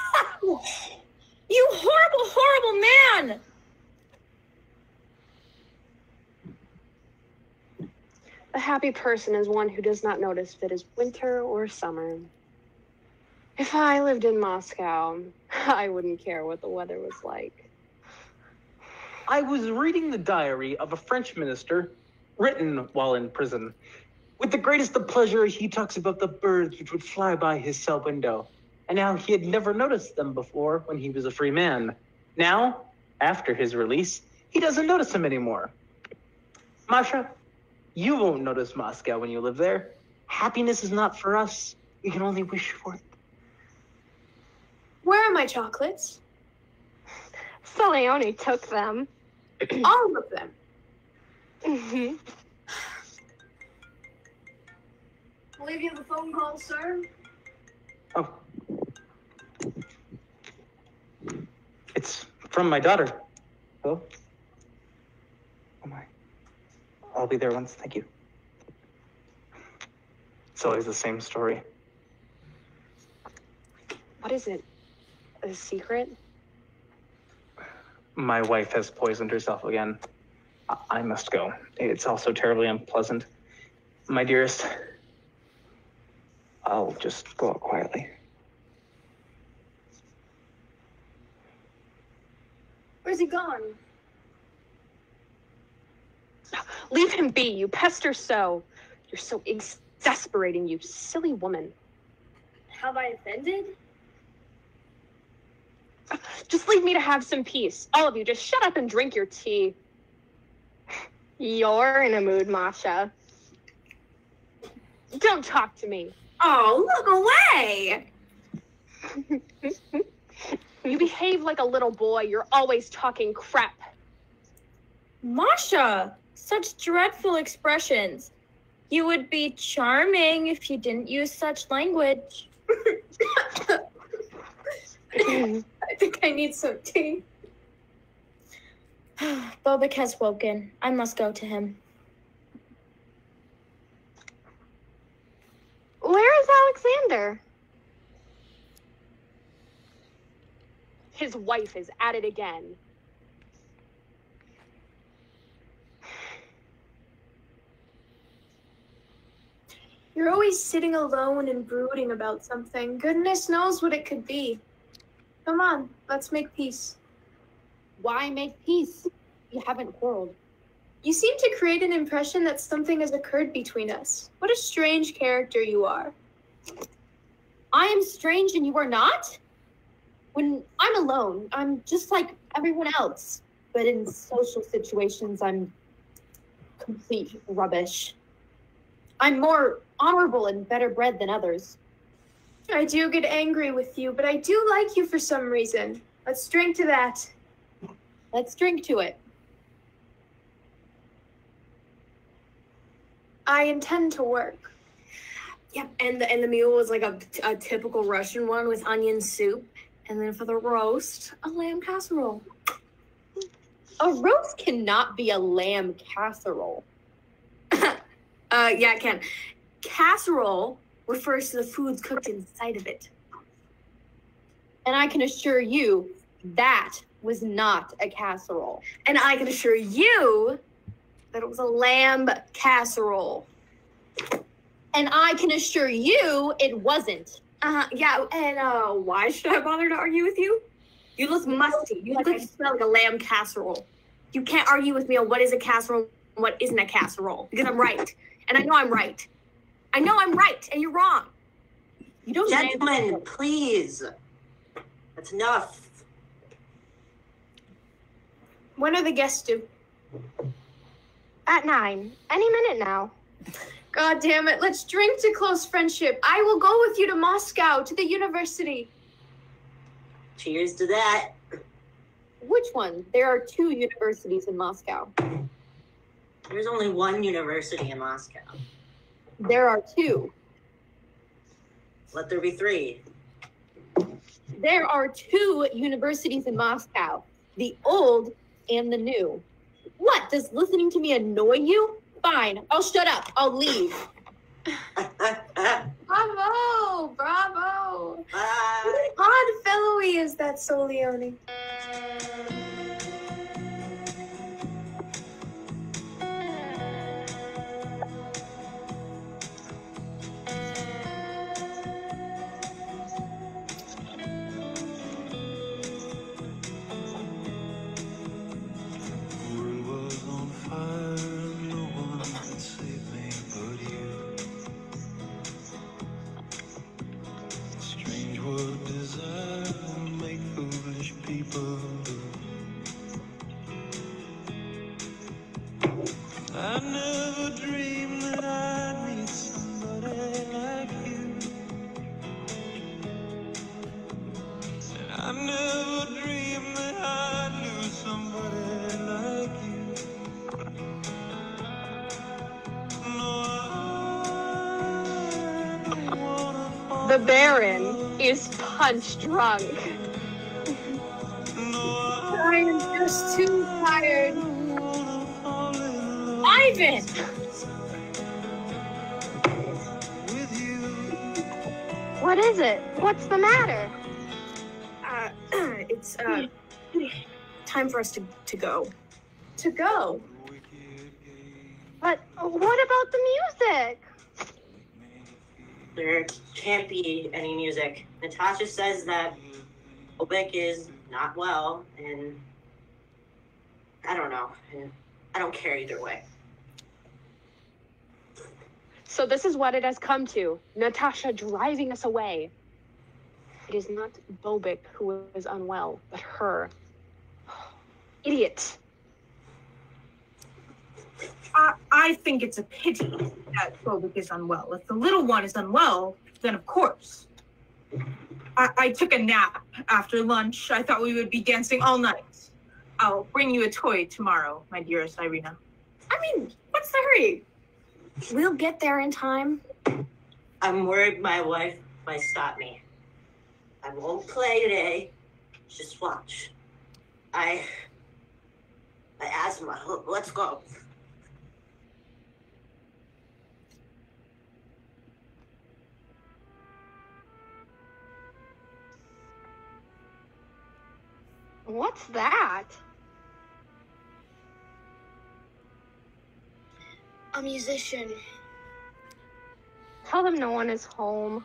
Speaker 6: You horrible, horrible man!
Speaker 7: A happy person is one who does not notice if it is winter or summer. If I lived in Moscow, I wouldn't care what the weather was like.
Speaker 9: I was reading the diary of a French minister, written while in prison. With the greatest of pleasure, he talks about the birds which would fly by his cell window, and how he had never noticed them before when he was a free man. Now, after his release, he doesn't notice them anymore. Masha, you won't notice Moscow when you live there. Happiness is not for us. We can only wish for it.
Speaker 5: Where are my chocolates?
Speaker 4: Leone took them.
Speaker 5: All of them.
Speaker 4: Mm-hmm.
Speaker 8: I'll leave you the phone call, sir.
Speaker 9: Oh. It's from my daughter. Hello? Oh my. I'll be there once, thank you. It's always the same story.
Speaker 7: What is it? A secret?
Speaker 9: My wife has poisoned herself again. I must go. It's also terribly unpleasant. My dearest, I'll just go out quietly.
Speaker 8: Where's he gone?
Speaker 7: Leave him be, you pester so. You're so exasperating, you silly woman.
Speaker 8: Have I offended?
Speaker 7: Just leave me to have some peace. All of you, just shut up and drink your tea.
Speaker 4: You're in a mood, Masha.
Speaker 7: Don't talk to me.
Speaker 6: Oh, look away!
Speaker 7: You behave like a little boy. You're always talking crap.
Speaker 6: Masha, such dreadful expressions. You would be charming if you didn't use such language.
Speaker 5: I think I need some tea.
Speaker 6: Bobik has woken. I must go to him.
Speaker 4: Where is Alexander?
Speaker 7: His wife is at it again.
Speaker 5: You're always sitting alone and brooding about something. Goodness knows what it could be. Come on, let's make peace.
Speaker 13: Why make peace? You haven't quarreled.
Speaker 5: You seem to create an impression that something has occurred between us. What a strange character you are.
Speaker 13: I am strange and you are not? When I'm alone, I'm just like everyone else. But in social situations, I'm complete rubbish. I'm more honorable and better bred than others.
Speaker 5: I do get angry with you, but I do like you for some reason. Let's drink to that.
Speaker 13: Let's drink to it.
Speaker 5: I intend to work.
Speaker 14: Yep, and the meal was like a typical Russian one with onion soup, and then for the roast, a lamb casserole.
Speaker 13: A roast cannot be a lamb casserole.
Speaker 14: Yeah, it can. Casserole refers to the foods cooked inside of it.
Speaker 13: And I can assure you that was not a casserole.
Speaker 14: And I can assure you that it was a lamb casserole.
Speaker 13: And I can assure you it wasn't.
Speaker 14: Yeah, and why should I bother to argue with you? You look musty. You look like you smell like a lamb casserole. You can't argue with me on what is a casserole and what isn't a casserole, because I'm right. And I know I'm right. I know I'm right, and you're wrong.
Speaker 10: You don't. Gentlemen, please. That's enough.
Speaker 5: When are the guests due?
Speaker 4: At 9. Any minute now.
Speaker 5: God damn it. Let's drink to close friendship. I will go with you to Moscow, to the university.
Speaker 10: Cheers to that.
Speaker 13: Which one? There are 2 universities in Moscow.
Speaker 10: There's only one university in Moscow.
Speaker 13: There are 2.
Speaker 10: Let there be 3.
Speaker 13: There are 2 universities in Moscow. The old and the new. What? Does listening to me annoy you? Fine. I'll shut up. I'll leave.
Speaker 5: Bravo! Bravo!
Speaker 10: Bye.
Speaker 5: Odd fellow he is, that Soleone.
Speaker 7: The Baron is punch drunk.
Speaker 11: I am just too tired.
Speaker 6: Ivan!
Speaker 4: What is it? What's the matter?
Speaker 14: It's time for us to go.
Speaker 6: To go?
Speaker 4: But what about the music?
Speaker 10: There can't be any music. Natasha says that Obek is not well, and I don't know. I don't care either way.
Speaker 7: So this is what it has come to. Natasha driving us away. It is not Bobik who is unwell, but her. Idiot.
Speaker 12: I think it's a pity that Bobik is unwell. If the little one is unwell, then of course. I took a nap after lunch. I thought we would be dancing all night. I'll bring you a toy tomorrow, my dearest Irina.
Speaker 14: I mean, what's the hurry? We'll get there in time.
Speaker 10: I'm worried my wife might stop me. I won't play today. Just watch. I asthma. Let's go.
Speaker 4: What's that?
Speaker 8: A musician.
Speaker 4: Tell them no one is home.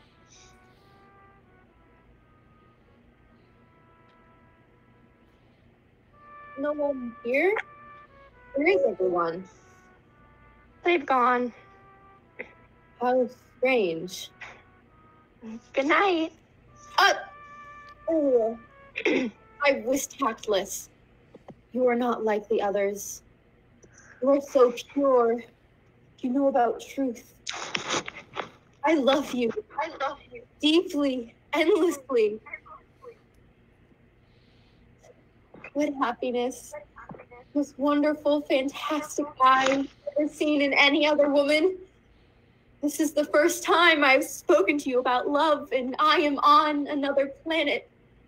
Speaker 6: No one here? Where is everyone?
Speaker 4: They've gone.
Speaker 6: How strange.
Speaker 4: Good night.
Speaker 6: Oh. I was tactless. You are not like the others. You are so pure. You know about truth. I love you. I love you. Deeply, endlessly. What happiness. Most wonderful, fantastic eyes I've ever seen in any other woman. This is the first time I've spoken to you about love, and I am on another planet.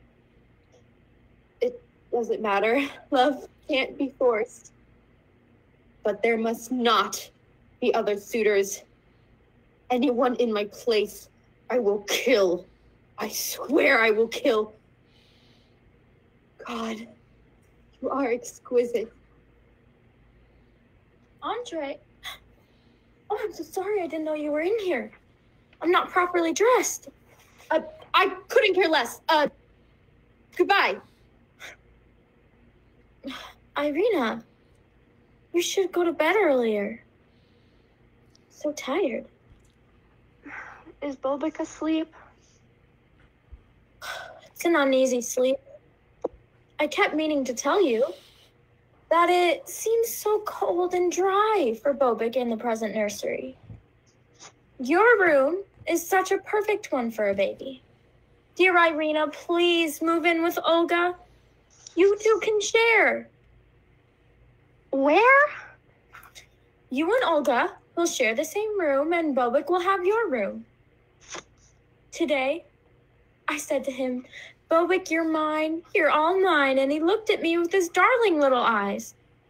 Speaker 6: It doesn't matter. Love can't be forced. But there must not be other suitors. Anyone in my place, I will kill. I swear I will kill. God, you are exquisite. Andre? Oh, I'm so sorry. I didn't know you were in here. I'm not properly dressed. I couldn't care less. Goodbye. Irina, you should go to bed earlier. So tired.
Speaker 4: Is Bobik asleep?
Speaker 6: It's an uneasy sleep. I kept meaning to tell you that it seems so cold and dry for Bobik in the present nursery. Your room is such a perfect one for a baby. Dear Irina, please move in with Olga. You two can share.
Speaker 4: Where?
Speaker 6: You and Olga will share the same room, and Bobik will have your room. Today, I said to him, Bobik, you're mine. You're all mine. And he looked at me with his darling little eyes.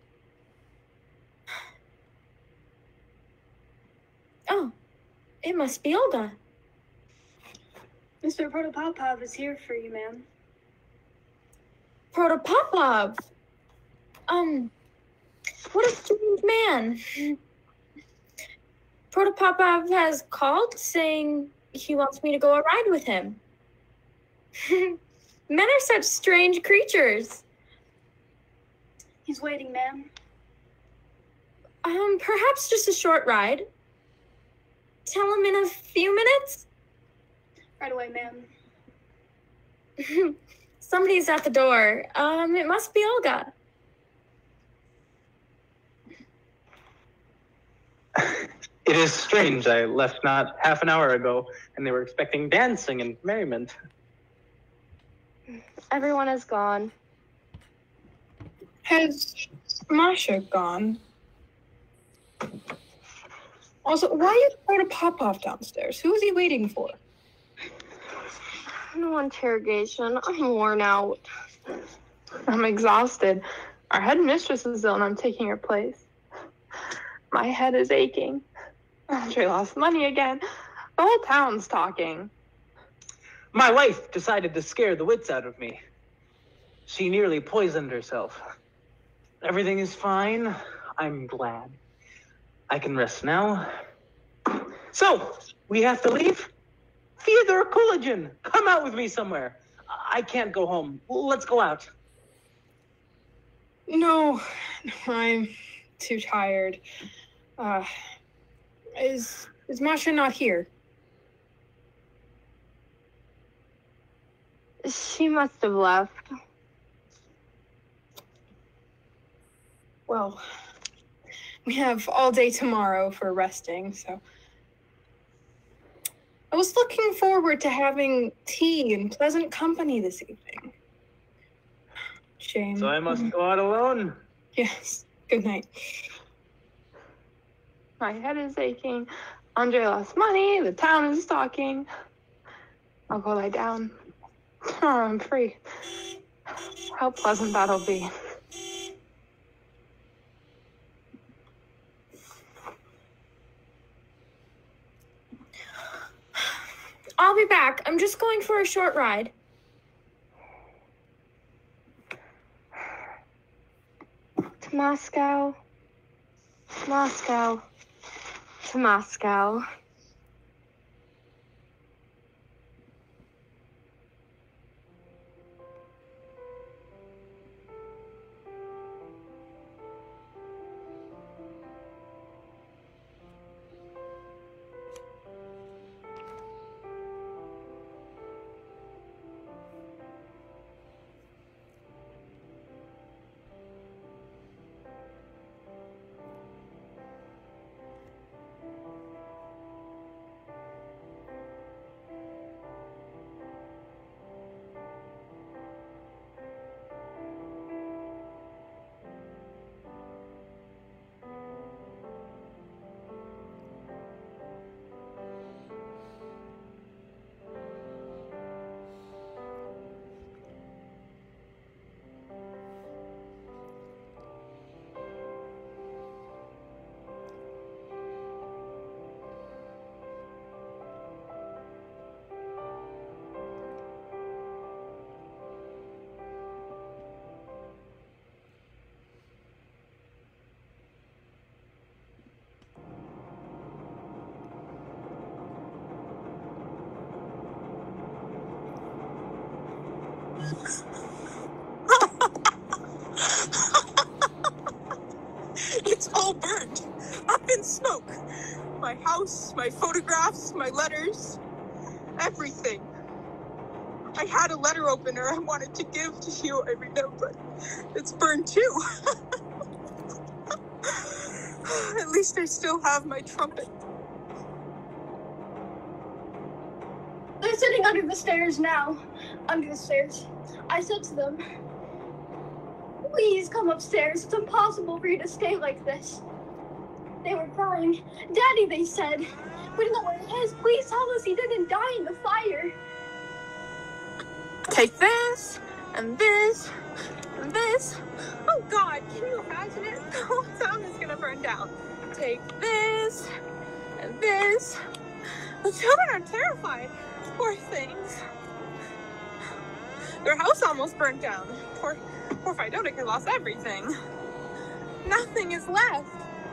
Speaker 6: Oh, it must be Olga.
Speaker 8: Mr. Protopopov is here for you, ma'am.
Speaker 6: Protopopov? What a strange man. Protopopov has called saying he wants me to go a ride with him. Men are such strange creatures.
Speaker 8: He's waiting, ma'am.
Speaker 6: Perhaps just a short ride. Tell him in a few minutes?
Speaker 8: Right away, ma'am.
Speaker 6: Somebody's at the door. It must be Olga.
Speaker 9: It is strange. I left not half an hour ago, and they were expecting dancing and merriment.
Speaker 4: Everyone is gone.
Speaker 11: Has Masha gone? Also, why is Protopopov downstairs? Who is he waiting for?
Speaker 4: No interrogation. I'm worn out.
Speaker 3: I'm exhausted. Our headmistress is ill and I'm taking her place. My head is aching. Andre lost money again. The whole town's talking.
Speaker 9: My wife decided to scare the wits out of me. She nearly poisoned herself. Everything is fine. I'm glad. I can rest now. So, we have to leave? Theodore Coolidge, come out with me somewhere. I can't go home. Let's go out.
Speaker 11: No, I'm too tired. Is Masha not here?
Speaker 4: She must have left.
Speaker 11: Well, we have all day tomorrow for resting, so... I was looking forward to having tea and pleasant company this evening. Shame.
Speaker 9: So I must go out alone?
Speaker 11: Yes. Good night.
Speaker 3: My head is aching. Andre lost money. The town is talking. I'll go lie down. Tomorrow I'm free. How pleasant that'll be.
Speaker 6: I'll be back. I'm just going for a short ride.
Speaker 4: To Moscow. Moscow. To Moscow.
Speaker 15: It's all burned, up in smoke. My house, my photographs, my letters, everything. I had a letter opener I wanted to give to you, Irina, but it's burned too. At least I still have my trumpet.
Speaker 8: They're sitting under the stairs now. Under the stairs. I said to them, please come upstairs. It's impossible for you to stay like this. They were crying. Daddy, they said. We don't know where he is. Please tell us he didn't die in the fire.
Speaker 15: Take this, and this, and this. Oh God, can you imagine it? The whole town is gonna burn down. Take this, and this. The children are terrified. Poor things. Their house almost burned down. Poor Fidotica lost everything. Nothing is left.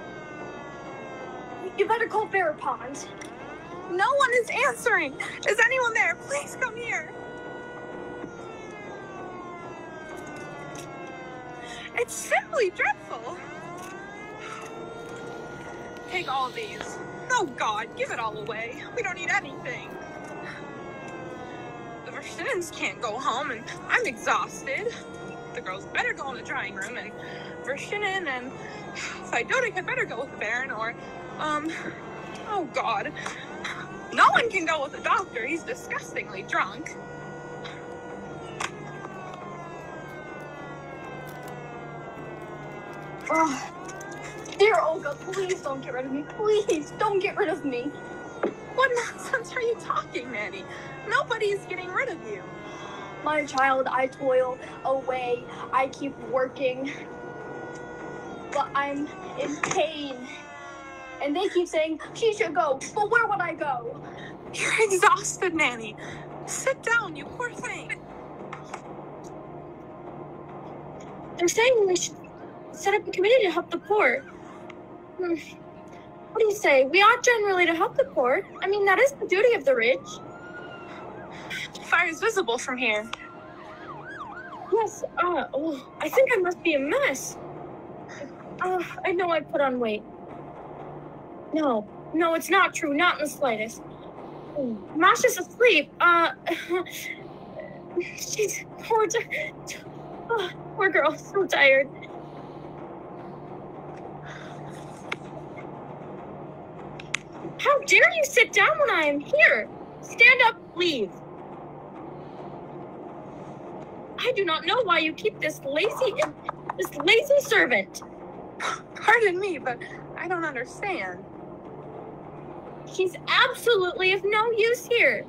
Speaker 8: You better call Bear Pond.
Speaker 15: No one is answering. Is anyone there? Please come here. It's simply dreadful. Take all these. Oh God, give it all away. We don't need anything. The Vershins can't go home and I'm exhausted. The girls better go in the drawing room and Vershinin and Fidotica better go with the Baron or, oh God. No one can go with the doctor. He's disgustingly drunk.
Speaker 8: Oh, dear Olga, please don't get rid of me. Please don't get rid of me.
Speaker 15: What nonsense are you talking, Nanny? Nobody's getting rid of you.
Speaker 8: My child, I toil away. I keep working. But I'm in pain. And they keep saying, she should go. But where would I go?
Speaker 15: You're exhausted, Nanny. Sit down, you poor thing.
Speaker 6: They're saying we should set up a committee to help the poor. What do you say? We ought generally to help the poor. I mean, that is the duty of the rich.
Speaker 15: Fire is visible from here.
Speaker 6: Yes, I think I must be a mess. I know I put on weight. No, it's not true, not in the slightest. Masha's asleep. She's poor girl, so tired. How dare you sit down when I am here? Stand up, please. I do not know why you keep this lazy servant.
Speaker 15: Pardon me, but I don't understand.
Speaker 6: She's absolutely of no use here.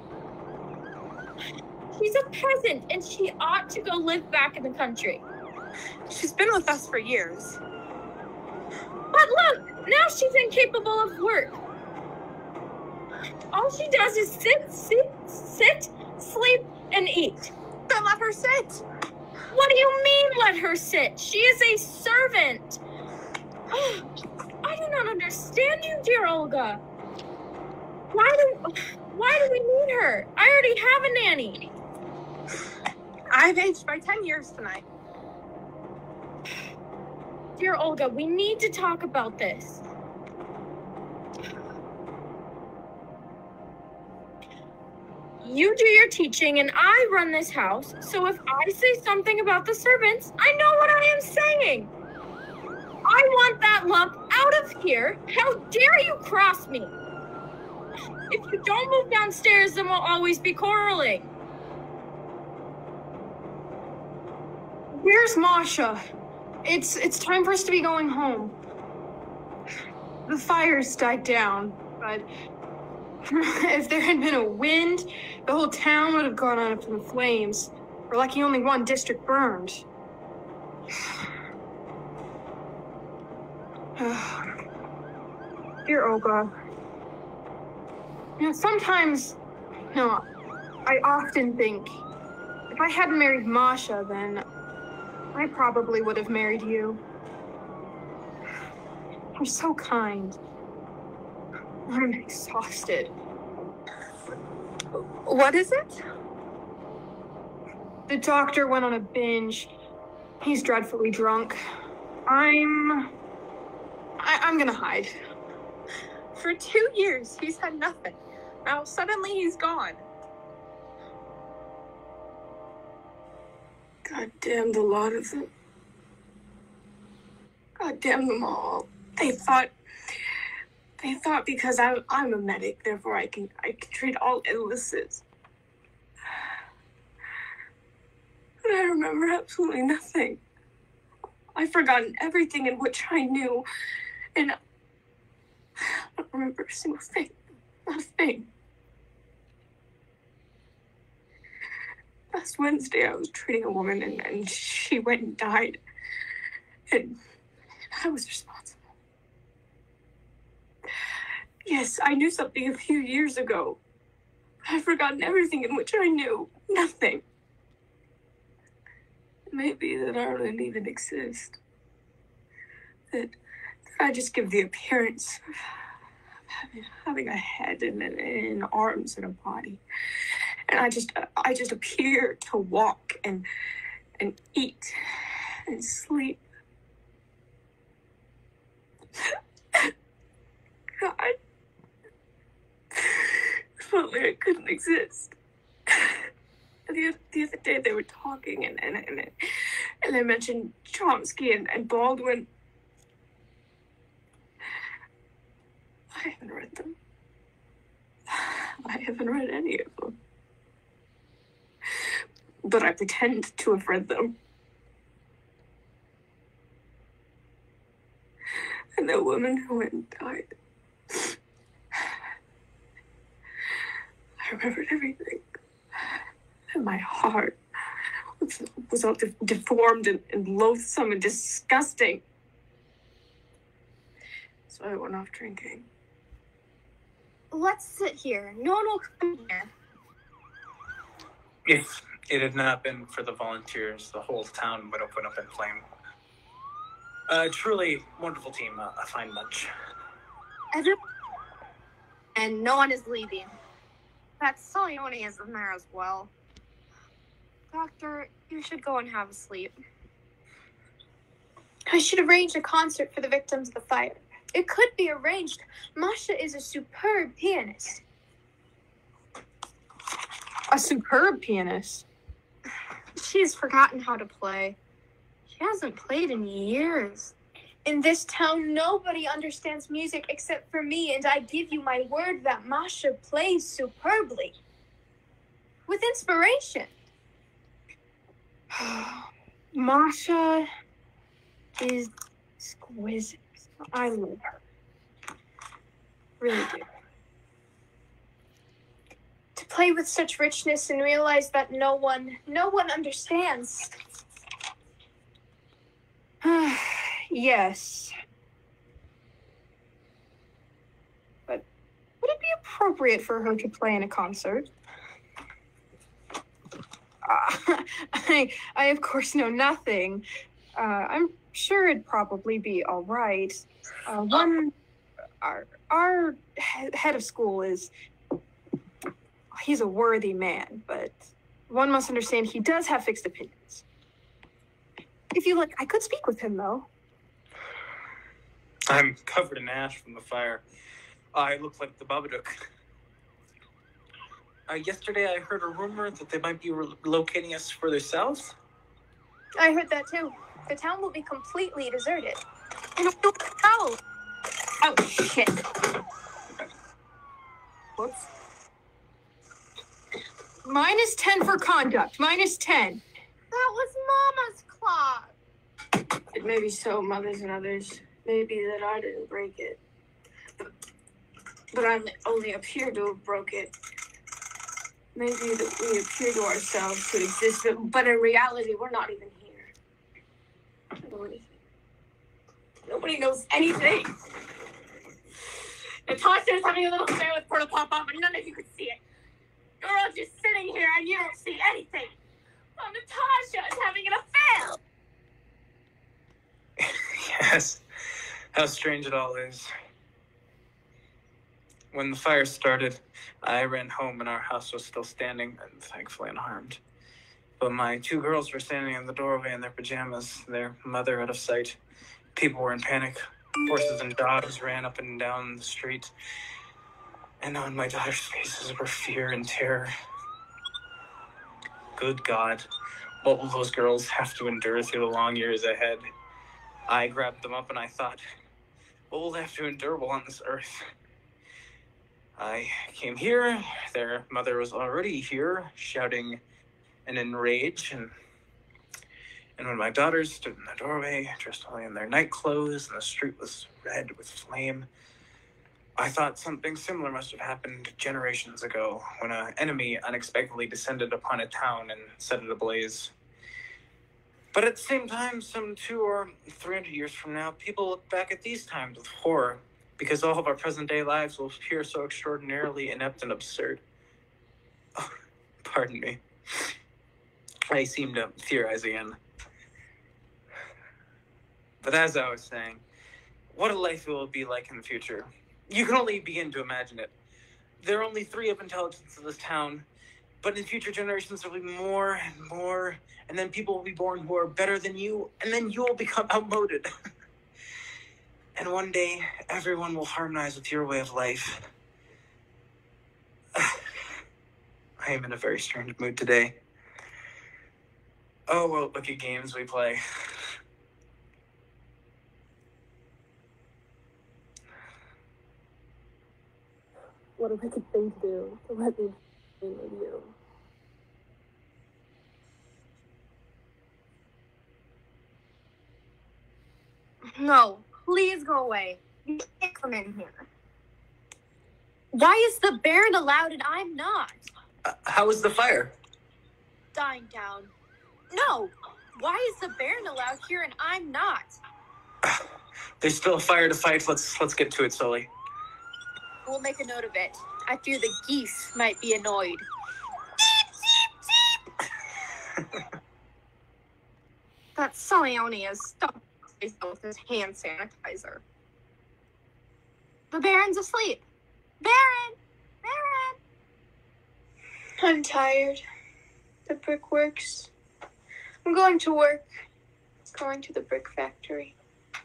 Speaker 6: She's a peasant, and she ought to go live back in the country.
Speaker 15: She's been with us for years.
Speaker 6: But look, now she's incapable of work. All she does is sit, sleep, and eat.
Speaker 15: Then let her sit.
Speaker 6: What do you mean, let her sit? She is a servant. I do not understand you, dear Olga. Why do we need her? I already have a nanny.
Speaker 15: I've aged by 10 years tonight.
Speaker 6: Dear Olga, we need to talk about this. You do your teaching and I run this house, so if I say something about the servants, I know what I am saying. I want that lump out of here. How dare you cross me? If you don't move downstairs, then we'll always be quarreling.
Speaker 11: Where's Masha? It's time for us to be going home. The fire's died down, but if there had been a wind, the whole town would have gone up in flames. We're lucky only one district burned. Dear Olga, sometimes, I often think, if I hadn't married Masha, then I probably would have married you. You're so kind. I'm exhausted.
Speaker 15: What is it?
Speaker 11: The doctor went on a binge. He's dreadfully drunk. I'm gonna hide.
Speaker 15: For 2 years, he's had nothing. Now suddenly he's gone.
Speaker 16: God damn the lot of them. God damn them all. They thought because I'm a medic, therefore I can treat all illnesses. But I remember absolutely nothing. I've forgotten everything in which I knew, and I don't remember a single thing. Not a thing. Last Wednesday, I was treating a woman, and she went and died. And I was responsible. Yes, I knew something a few years ago. But I've forgotten everything in which I knew. Nothing. It may be that I don't even exist. That I just give the appearance of having a head and arms and a body. And I just appear to walk and eat and sleep. God, if only I couldn't exist. The other day they were talking and they mentioned Chomsky and Baldwin. I haven't read them. I haven't read any of them. But I pretend to have read them. And the woman who went and died. remembered everything. And my heart was all deformed and loathsome and disgusting. So I went off drinking.
Speaker 8: Let's sit here. No one will come here.
Speaker 9: If it had not been for the volunteers, the whole town would have went up in flame. Truly wonderful team, a fine bunch.
Speaker 8: And no one is leaving. That Salioni is in there as well. Doctor, you should go and have a sleep.
Speaker 5: I should arrange a concert for the victims of the fire. It could be arranged. Masha is a superb pianist.
Speaker 11: A superb pianist?
Speaker 8: She's forgotten how to play. She hasn't played in years.
Speaker 5: In this town, nobody understands music except for me, and I give you my word that Masha plays superbly. With inspiration.
Speaker 11: Masha is exquisite. I love her. Really do.
Speaker 5: To play with such richness and realize that no one understands.
Speaker 11: Yes. But would it be appropriate for her to play in a concert? I of course know nothing. I'm sure it'd probably be all right. Our head of school he's a worthy man, but one must understand he does have fixed opinions. If you like, I could speak with him, though.
Speaker 9: I'm covered in ash from the fire. I look like the Babadook. Yesterday I heard a rumor that they might be relocating us further south.
Speaker 5: I heard that too. The town will be completely deserted.
Speaker 8: Oh!
Speaker 11: Oh, shit. Whoops. -10 for conduct. -10.
Speaker 8: That was Mama's clock.
Speaker 16: It may be so, mothers and others. Maybe that I didn't break it. But I only appear to have broke it. Maybe that we appear to ourselves to exist, but in reality, we're not even here. I don't know anything. Nobody knows anything. Natasha's having a little affair with Porta Papa, but none of you could see it. You're all just sitting here and you don't see anything. Well, Natasha is having an affair.
Speaker 9: Yes, how strange it all is. When the fire started, I ran home and our house was still standing and thankfully unharmed. But my 2 girls were standing in the doorway in their pajamas, their mother out of sight. People were in panic. Horses and dogs ran up and down the street. And on my daughter's faces were fear and terror. Good God, what will those girls have to endure through the long years ahead? I grabbed them up and I thought, what will they have to endure while on this earth? I came here, their mother was already here, shouting and in rage, and when my daughters stood in the doorway, dressed only in their night clothes, and the street was red with flame, I thought something similar must have happened generations ago, when an enemy unexpectedly descended upon a town and set it ablaze. But at the same time, some 200 or 300 years from now, people look back at these times with horror, because all of our present-day lives will appear so extraordinarily inept and absurd. Oh, pardon me. I seem to theorize again. But as I was saying, what a life it will be like in the future. You can only begin to imagine it. There are only 3 of intelligence in this town, but in future generations there will be more and more, and then people will be born who are better than you, and then you will become outmoded. And one day, everyone will harmonize with your way of life. I am in a very strange mood today. Oh, well, look at games we play.
Speaker 16: What a wicked thing to do, to let me be with you.
Speaker 8: No, please go away. You can't come in here.
Speaker 6: Why is the Baron allowed and I'm not?
Speaker 17: How was the fire?
Speaker 6: Dying down. No! Why is the Baron allowed here and I'm not?
Speaker 17: There's still a fire to fight. Let's get to it, Sully.
Speaker 6: We'll make a note of it. I fear the geese might be annoyed.
Speaker 14: That Sully only has stuck with his hand sanitizer. The Baron's asleep. Baron! Baron!
Speaker 5: I'm tired. The brickworks. I'm going to work. Going to the brick factory.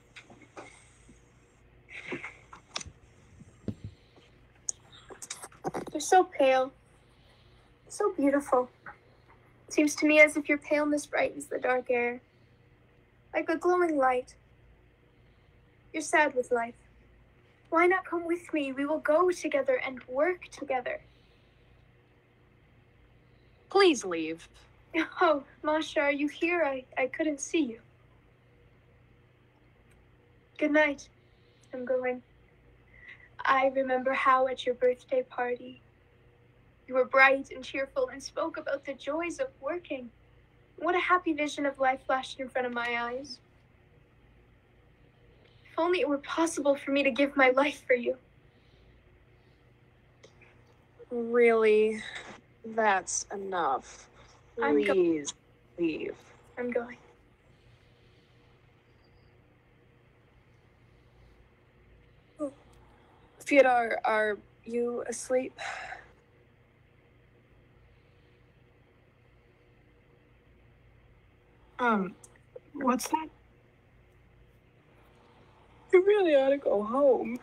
Speaker 5: You're so pale. So beautiful. It seems to me as if your paleness brightens the dark air. Like a glowing light. You're sad with life. Why not come with me? We will go together and work together.
Speaker 7: Please leave.
Speaker 5: Oh, Masha, are you here? I couldn't see you. Good night. I'm going. I remember how at your birthday party, you were bright and cheerful and spoke about the joys of working. What a happy vision of life flashed in front of my eyes. If only it were possible for me to give my life for you.
Speaker 7: Really? That's enough. Please leave.
Speaker 5: I'm going.
Speaker 7: Fyodor, are you asleep?
Speaker 11: What's that?
Speaker 7: You really ought to go home.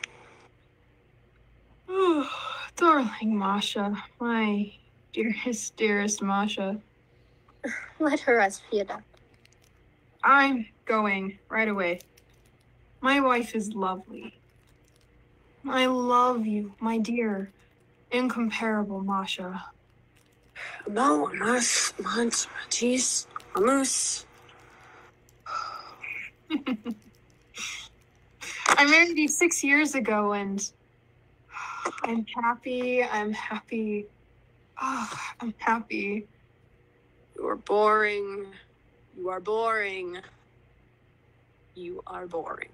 Speaker 11: Oh, darling Masha, my dearest Masha.
Speaker 4: Let her rest, Fyodor.
Speaker 11: I'm going right away. My wife is lovely. I love you, my dear, incomparable Masha.
Speaker 7: Vamos, Matisse, vamos.
Speaker 11: I married you 6 years ago, and I'm happy. Oh, I'm happy.
Speaker 7: You are boring. You are boring. You are boring.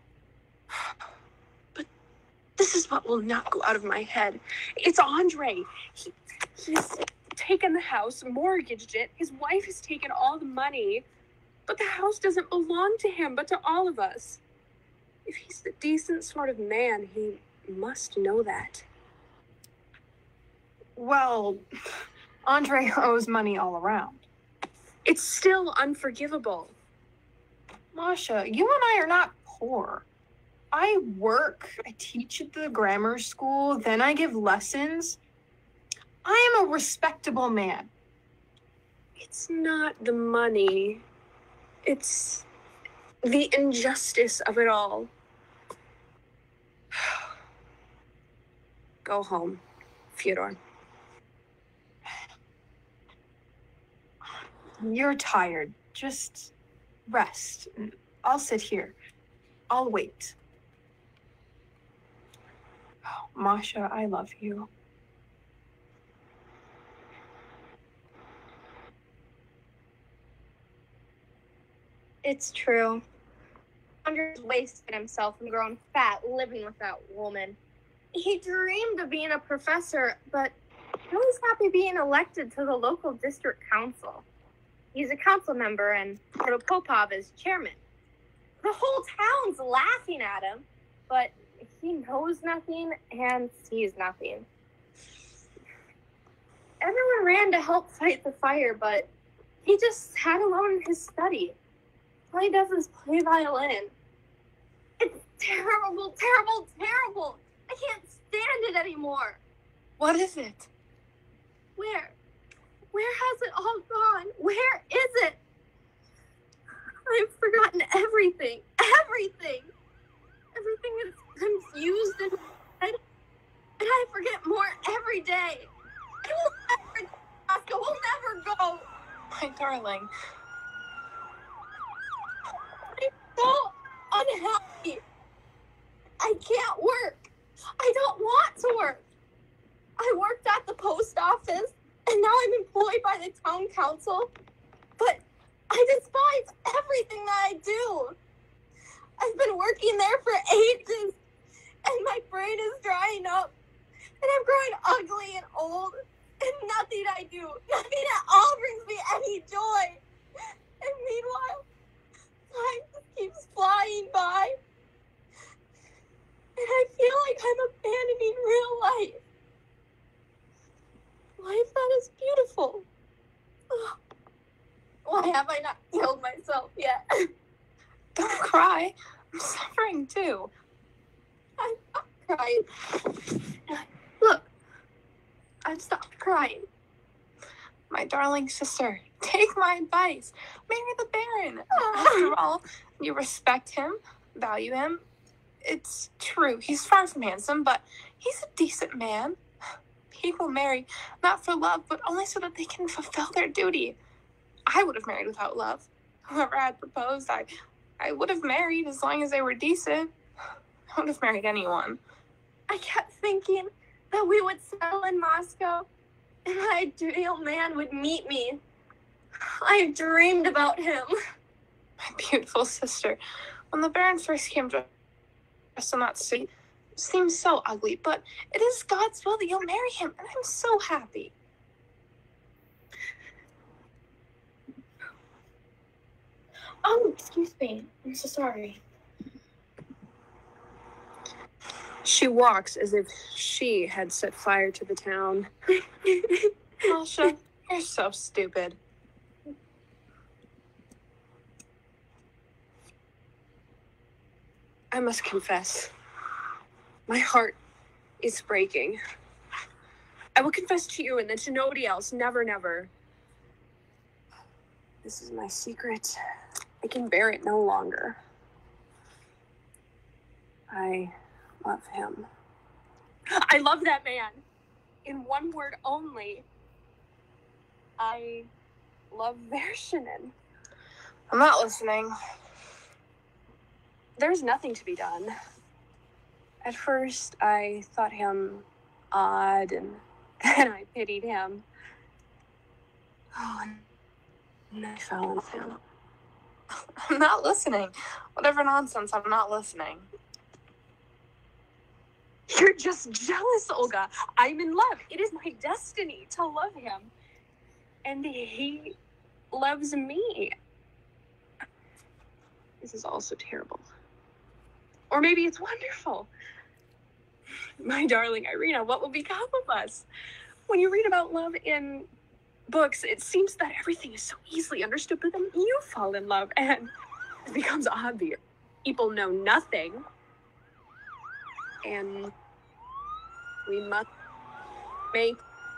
Speaker 7: But this is what will not go out of my head. It's Andre. He's taken the house, mortgaged it. His wife has taken all the money. But the house doesn't belong to him, but to all of us. If he's a decent sort of man, he must know that.
Speaker 11: Well, Andre owes money all around.
Speaker 7: It's still unforgivable.
Speaker 11: Masha, you and I are not poor. I work, I teach at the grammar school, then I give lessons. I am a respectable man.
Speaker 7: It's not the money. It's the injustice of it all. Go home, Fyodor.
Speaker 11: You're tired. Just rest. I'll sit here. I'll wait. Oh, Masha, I love you.
Speaker 4: It's true. Andre's wasted himself and grown fat living with that woman. He dreamed of being a professor, but now he's happy being elected to the local district council. He's a council member and Protopopov is chairman. The whole town's laughing at him, but he knows nothing and sees nothing. Everyone ran to help fight the fire, but he just sat alone in his study. All he does is play violin. It's terrible, terrible, terrible. I can't stand it anymore.
Speaker 7: What is it?
Speaker 4: Where has it all gone? Where is it? I've forgotten everything. Everything is confused in my head. And I forget more every day. I will never, Oscar, will never go.
Speaker 7: My darling.
Speaker 4: I'm so unhappy. I can't work.
Speaker 8: I don't want to work. I worked at the post office, and now I'm employed by the town council. But I despise everything that I do. I've been working there for ages, and my brain is drying up, and I'm growing ugly and old, and nothing I do, nothing at all brings me any joy. And meanwhile, time just keeps flying by, and I feel like I'm abandoning real life. Life that is beautiful. Ugh. Why have I not killed myself yet?
Speaker 3: Don't cry. I'm suffering too.
Speaker 8: I'm not crying. Look, I've stopped crying.
Speaker 3: My darling sister, take my advice. Marry the Baron. After all, you respect him, value him. It's true, he's far from handsome, but he's a decent man. People marry, not for love, but only so that they can fulfill their duty. I would have married without love. Whoever had proposed, I would have married as long as they were decent. I would have married anyone.
Speaker 8: I kept thinking that we would settle in Moscow and my ideal man would meet me. I dreamed about him.
Speaker 3: My beautiful sister, when the Baron first came to us on that suit, it seems so ugly, but it is God's will that you'll marry him, and I'm so happy.
Speaker 6: Oh, excuse me. I'm so sorry.
Speaker 7: She walks as if she had set fire to the town.
Speaker 3: Masha, you're so stupid.
Speaker 7: I must confess, my heart is breaking. I will confess to you and then to nobody else, never, never. This is my secret. I can bear it no longer. I love him. I love that man. In one word only. I love Vershinin.
Speaker 3: I'm not listening.
Speaker 7: There's nothing to be done. At first, I thought him odd, and I pitied him. Oh, and I fell in with him.
Speaker 3: I'm not listening. Whatever nonsense, I'm not listening.
Speaker 7: You're just jealous, Olga. I'm in love. It is my destiny to love him. And he loves me. This is all so terrible. Or maybe it's wonderful. My darling Irina, what will become of us? When you read about love in books, it seems that everything is so easily understood, but then you fall in love and it becomes obvious. People know nothing. And we must make...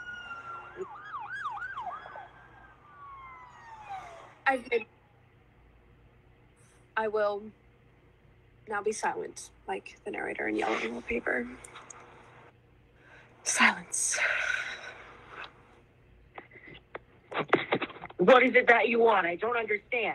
Speaker 7: I will now be silent, like the narrator in yellow wallpaper. Silence.
Speaker 18: What is it that you want? I don't understand.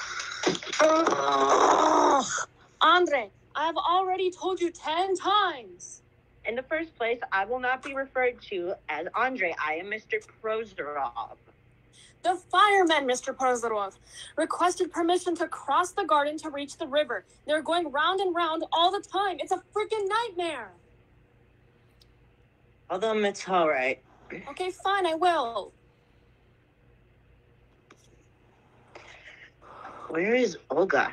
Speaker 19: Andre, I've already told you 10 times.
Speaker 18: In the first place, I will not be referred to as Andre. I am Mr. Prozorov.
Speaker 19: The firemen, Mr. Prozorov, requested permission to cross the garden to reach the river. They're going round and round all the time. It's a freaking nightmare.
Speaker 18: Tell them it's all right.
Speaker 19: Okay, fine, I will.
Speaker 18: Where is Olga?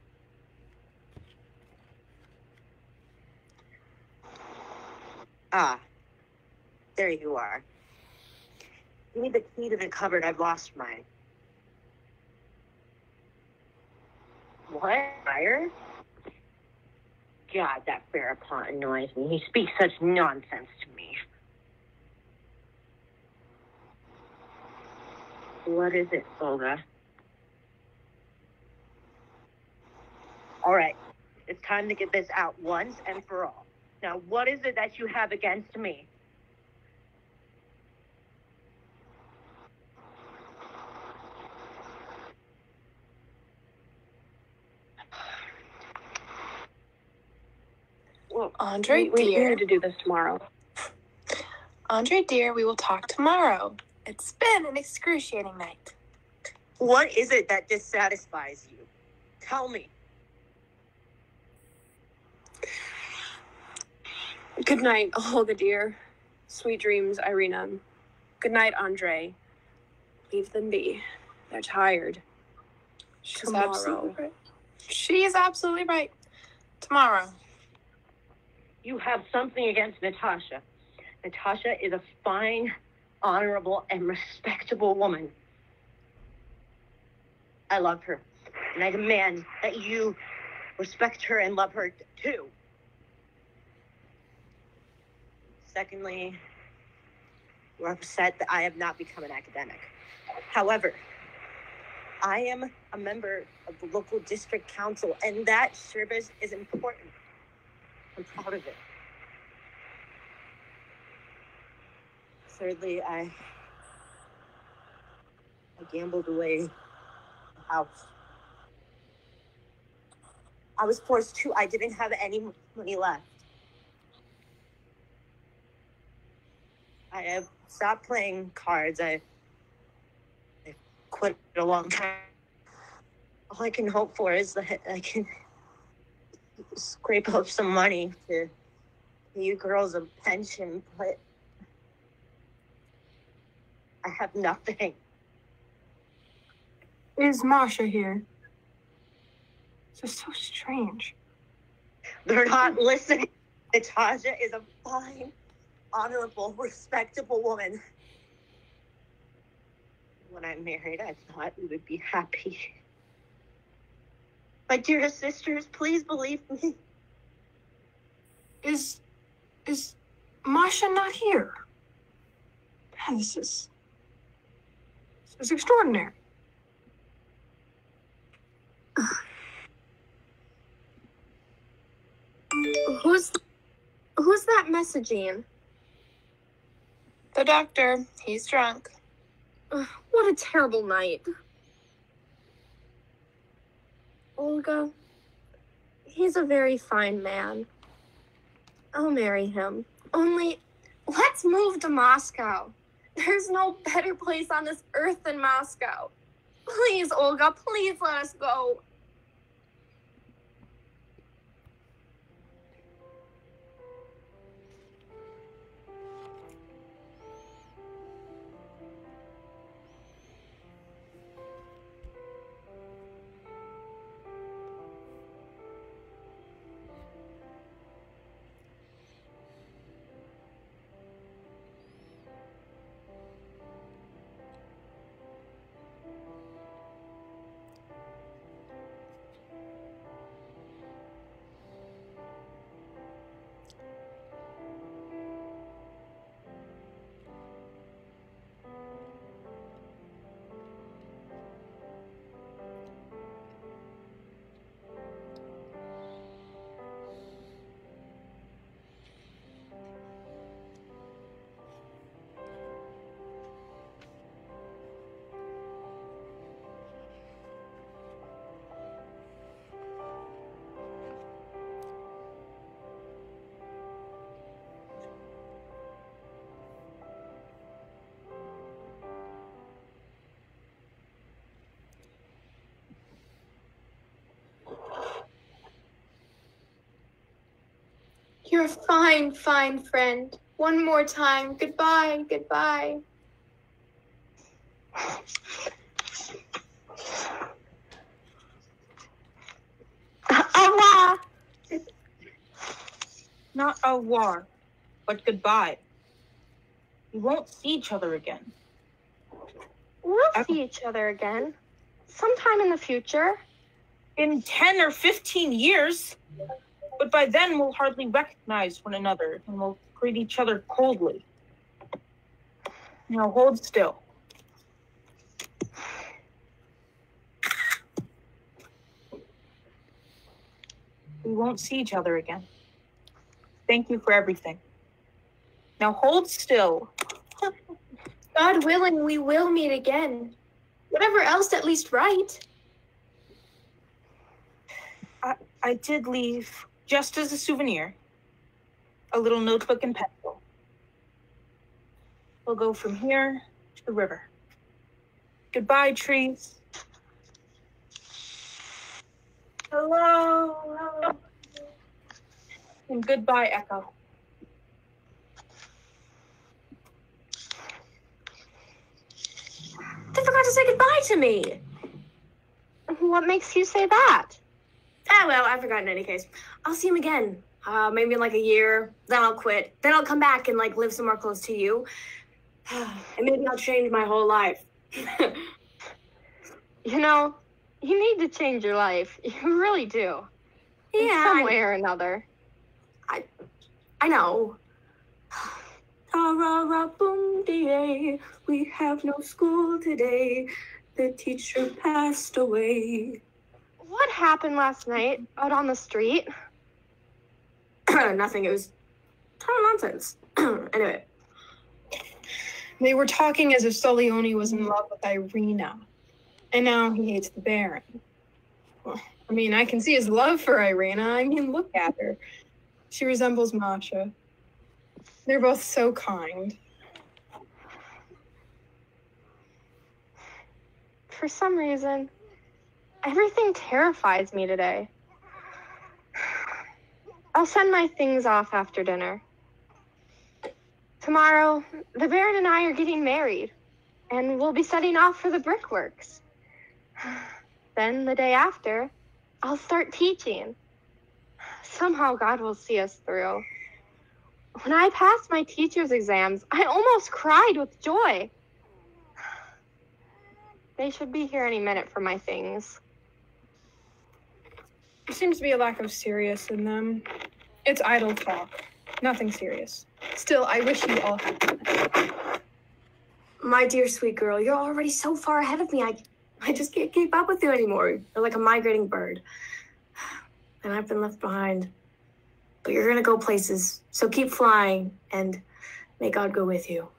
Speaker 18: Ah, there you are. Give me the key to the cupboard. I've lost mine. What? Fire? God, that Farapont annoys me. He speaks such nonsense to me. What is it, Olga? All right. It's time to get this out once and for all. Now, what is it that you have against me?
Speaker 7: Well,
Speaker 3: Andre,
Speaker 7: we
Speaker 3: dear.
Speaker 7: need to do this tomorrow.
Speaker 3: Andre, dear, we will talk tomorrow. It's been an excruciating night.
Speaker 18: What is it that dissatisfies you? Tell me.
Speaker 7: Good night, Olga dear. Sweet dreams, Irina. Good night, Andre. Leave them be. They're tired.
Speaker 3: She's absolutely right. She is absolutely right. Tomorrow.
Speaker 18: You have something against Natasha. Natasha is a fine, honorable, and respectable woman. I love her, and I demand that you respect her and love her too. Secondly, we're upset that I have not become an academic. However, I am a member of the local district council, and that service is important. I'm proud of it. Thirdly, I gambled away the house. I was forced to. I didn't have any money left. I have stopped playing cards. I quit a long time. All I can hope for is that I can scrape up some money to pay you girls a pension, but I have nothing.
Speaker 6: Is Masha here? This is so strange.
Speaker 18: They're not listening. Natasha is a fine, honorable, respectable woman. When I'm married, I thought we would be happy. My dearest sisters, please believe me.
Speaker 6: Is Masha not here? Man, this is extraordinary.
Speaker 4: Who's that messaging?
Speaker 3: The doctor. He's drunk.
Speaker 4: What a terrible night. Olga, he's a very fine man. I'll marry him. Only, let's move to Moscow. There's no better place on this earth than Moscow. Please, Olga, please let us go.
Speaker 5: You're a fine, fine friend. One more time. Goodbye, goodbye.
Speaker 4: Au revoir.
Speaker 12: Not au revoir, but goodbye. We won't see each other again.
Speaker 4: We'll see each other again. Sometime in the future.
Speaker 12: In 10 or 15 years. But by then, we'll hardly recognize one another, and we'll greet each other coldly. Now, hold still. We won't see each other again. Thank you for everything. Now, hold still.
Speaker 5: God willing, we will meet again. Whatever else, at least right.
Speaker 12: I did leave just as a souvenir. a little notebook and pencil. We'll go from here to the river. Goodbye, trees. Hello, hello. And goodbye, echo.
Speaker 14: They forgot to say goodbye to me.
Speaker 4: What makes you say that?
Speaker 14: Ah, well, I forgot in any case. I'll see him again. Maybe in like a year. Then I'll quit. Then I'll come back and like live somewhere close to you. And maybe I'll change my whole life.
Speaker 4: You know, you need to change your life. You really do.
Speaker 14: Yeah.
Speaker 4: In some way or another.
Speaker 14: I know. Ta-ra-ra-boom-dee-ay. We have no school today. The teacher passed away.
Speaker 4: What happened last night out on the street?
Speaker 14: Nothing. It was total nonsense. Anyway.
Speaker 11: They were talking as if Solioni was in love with Irina. And now he hates the Baron. Well, I mean, I can see his love for Irina. I mean, look at her. She resembles Masha. They're both so kind.
Speaker 4: For some reason, everything terrifies me today. I'll send my things off after dinner. Tomorrow, the Baron and I are getting married, and we'll be setting off for the brickworks. Then the day after, I'll start teaching. Somehow God will see us through. When I passed my teacher's exams, I almost cried with joy. They should be here any minute for my things.
Speaker 11: There seems to be a lack of serious in them. It's idle talk. Nothing serious. Still, I wish you all happiness.
Speaker 14: My dear sweet girl, you're already so far ahead of me. I just can't keep up with you anymore. You're like a migrating bird. And I've been left behind. But you're gonna go places, so keep flying, and may God go with you.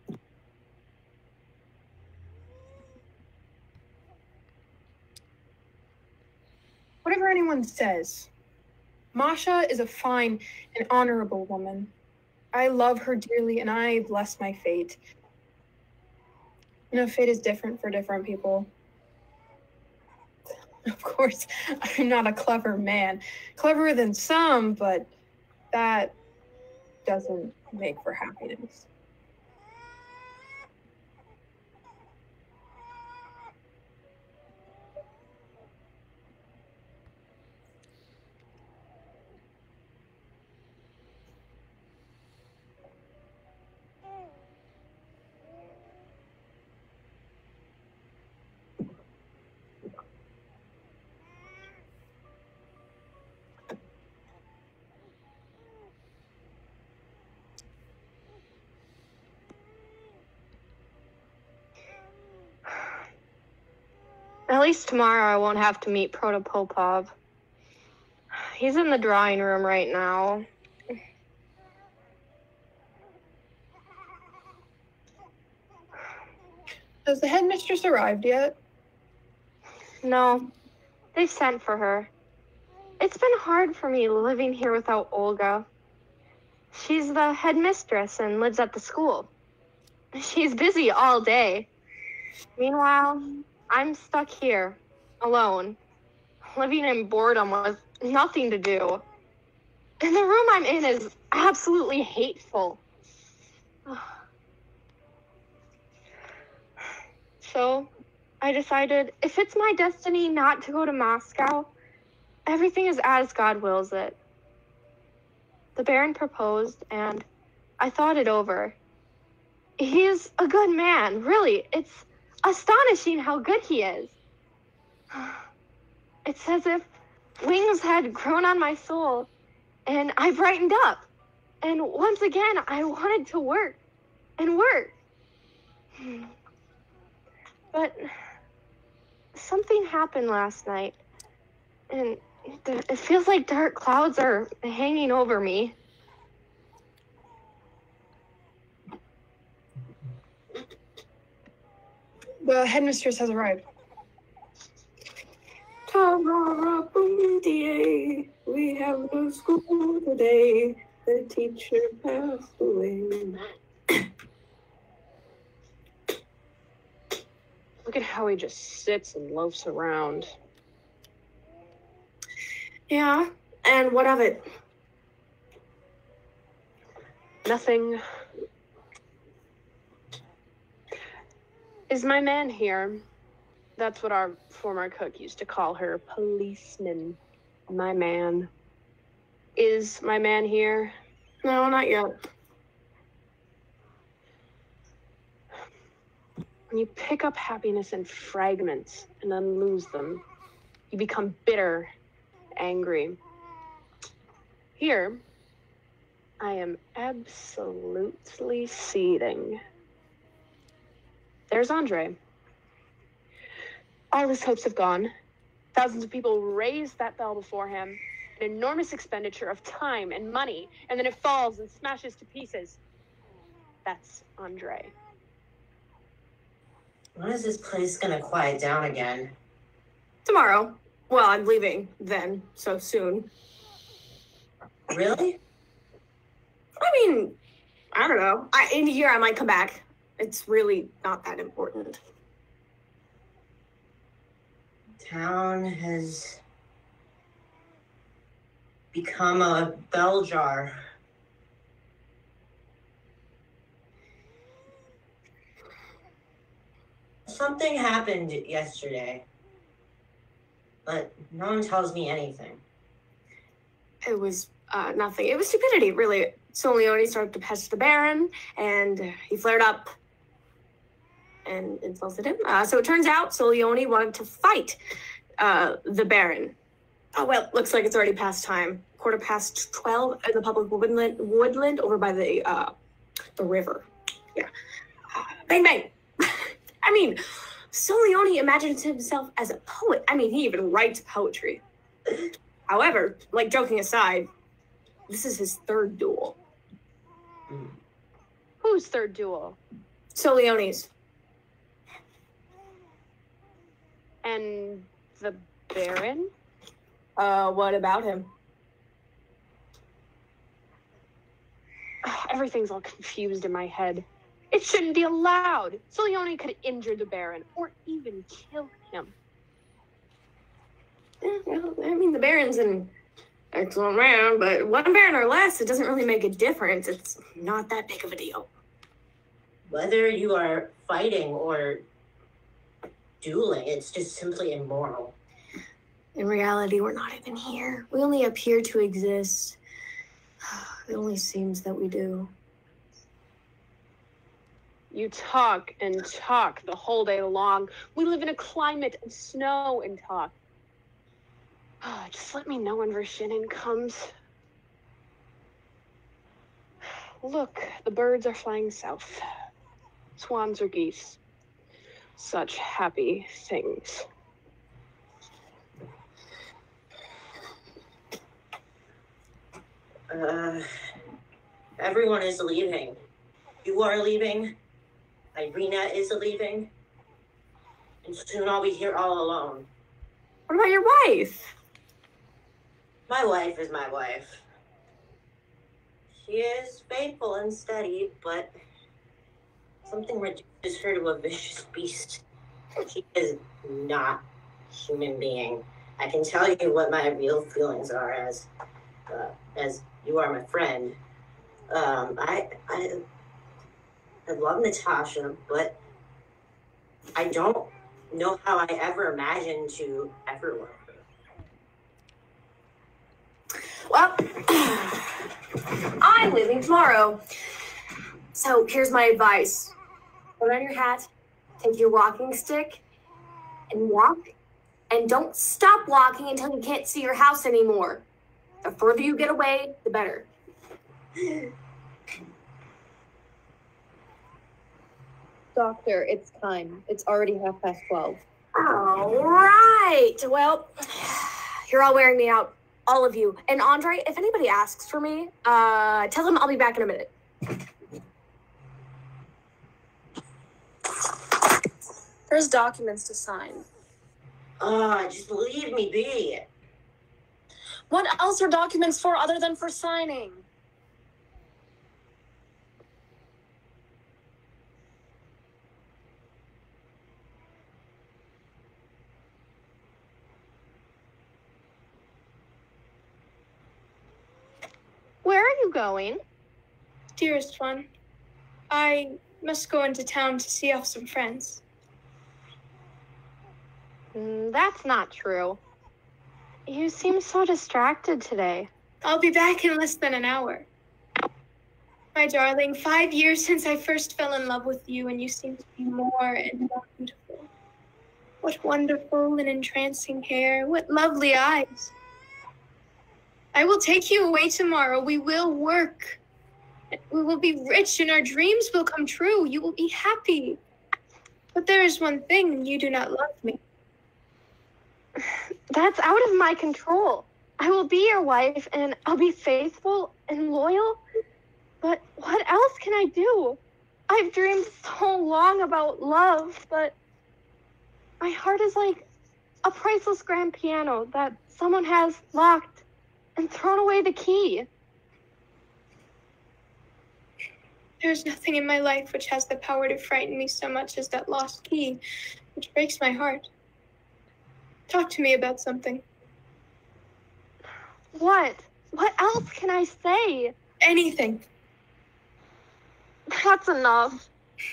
Speaker 11: Whatever anyone says, Masha is a fine and honorable woman. I love her dearly, and I bless my fate. You know, fate is different for different people. Of course, I'm not a clever man. Cleverer than some, but that doesn't make for happiness.
Speaker 4: At least tomorrow I won't have to meet Protopopov. He's in the drawing room right now.
Speaker 11: Has the headmistress arrived yet?
Speaker 4: No, they sent for her. It's been hard for me living here without Olga. She's the headmistress and lives at the school. She's busy all day. Meanwhile, I'm stuck here, alone, living in boredom with nothing to do. And the room I'm in is absolutely hateful. So, I decided if it's my destiny not to go to Moscow, everything is as God wills it. The Baron proposed, and I thought it over. He's a good man, really. It's astonishing how good he is. It's as if wings had grown on my soul, and I brightened up. And once again, I wanted to work and work. But something happened last night, and it feels like dark clouds are hanging over me.
Speaker 11: The headmistress has arrived.
Speaker 14: Ta-ra-ra-boom-dee-ay. We have no school today.
Speaker 7: The teacher passed away. Look at how he just sits and loafs around.
Speaker 14: Yeah, and what of it?
Speaker 7: Nothing. Is my man here? That's what our former cook used to call her, policeman. My man. Is my man here?
Speaker 14: No, not yet.
Speaker 7: When you pick up happiness in fragments and then lose them, you become bitter, angry. Here, I am absolutely seething. There's Andre. All his hopes have gone. Thousands of people raised that bell before him. An enormous expenditure of time and money, and then it falls and smashes to pieces. That's Andre.
Speaker 10: When is this place gonna quiet down again?
Speaker 14: Tomorrow. Well, I'm leaving then, so soon.
Speaker 10: Really?
Speaker 14: I mean, I don't know. In a year, I might come back. It's really not that important.
Speaker 10: Town has become a bell jar. Something happened yesterday, but no one tells me anything.
Speaker 14: It was nothing. It was stupidity, really. Solioni started to pest the Baron, and he flared up and insulted him. So it turns out Solioni wanted to fight the Baron. Oh, well, looks like it's already past time. 12:15 in the public woodland over by the river. Yeah. Bang, bang. I mean, Solioni imagines himself as a poet. I mean, he even writes poetry. However, like, joking aside, this is his third duel.
Speaker 7: Whose third duel?
Speaker 14: Solioni's.
Speaker 7: And the Baron?
Speaker 14: What about him?
Speaker 7: Everything's all confused in my head. It shouldn't be allowed. Solioni could injure the Baron or even kill him.
Speaker 14: Well, I mean, the Baron's an excellent man, but one Baron or less, it doesn't really make a difference. It's not that big of a deal.
Speaker 10: Whether you are fighting or dueling, it's just simply immoral.
Speaker 14: In reality, we're not even here. We only appear to exist. It only seems that we do.
Speaker 7: You talk and talk the whole day long. We live in a climate of snow and talk. Just let me know when Vershinin comes. Look, the birds are flying south. Swans or geese. Such happy things.
Speaker 10: Everyone is leaving. You are leaving. Irina is leaving. And soon I'll be here all alone.
Speaker 14: What about your wife?
Speaker 10: My wife is my wife. She is faithful and steady, but something reduces her to a vicious beast. She is not a human being. I can tell you what my real feelings are as you are my friend. I love Natasha, but I don't know how I ever imagined to ever love her.
Speaker 14: Well, I'm leaving tomorrow. So here's my advice. Put on your hat, take your walking stick, and walk. And don't stop walking until you can't see your house anymore. The further you get away, the better.
Speaker 13: Doctor, it's time. It's already 12:30.
Speaker 14: All right. Well, you're all wearing me out. All of you. And Andre, if anybody asks for me, tell them I'll be back in a minute.
Speaker 19: There's documents to sign.
Speaker 10: Just leave me be.
Speaker 19: What else are documents for other than for signing?
Speaker 4: Where are you going?
Speaker 5: Dearest one, I must go into town to see off some friends.
Speaker 4: That's not true. You seem so distracted today.
Speaker 5: I'll be back in less than an hour. My darling, 5 years since I first fell in love with you, and you seem to be more and more beautiful. What wonderful and entrancing hair. What lovely eyes. I will take you away tomorrow. We will work. We will be rich, and our dreams will come true. You will be happy. But there is one thing: you do not love me.
Speaker 4: That's out of my control. I will be your wife, and I'll be faithful and loyal. But what else can I do? I've dreamed so long about love, but my heart is like a priceless grand piano that someone has locked and thrown away the key.
Speaker 5: There's nothing in my life which has the power to frighten me so much as that lost key, which breaks my heart. Talk to me about something.
Speaker 4: What? What else can I say?
Speaker 5: Anything.
Speaker 4: That's enough.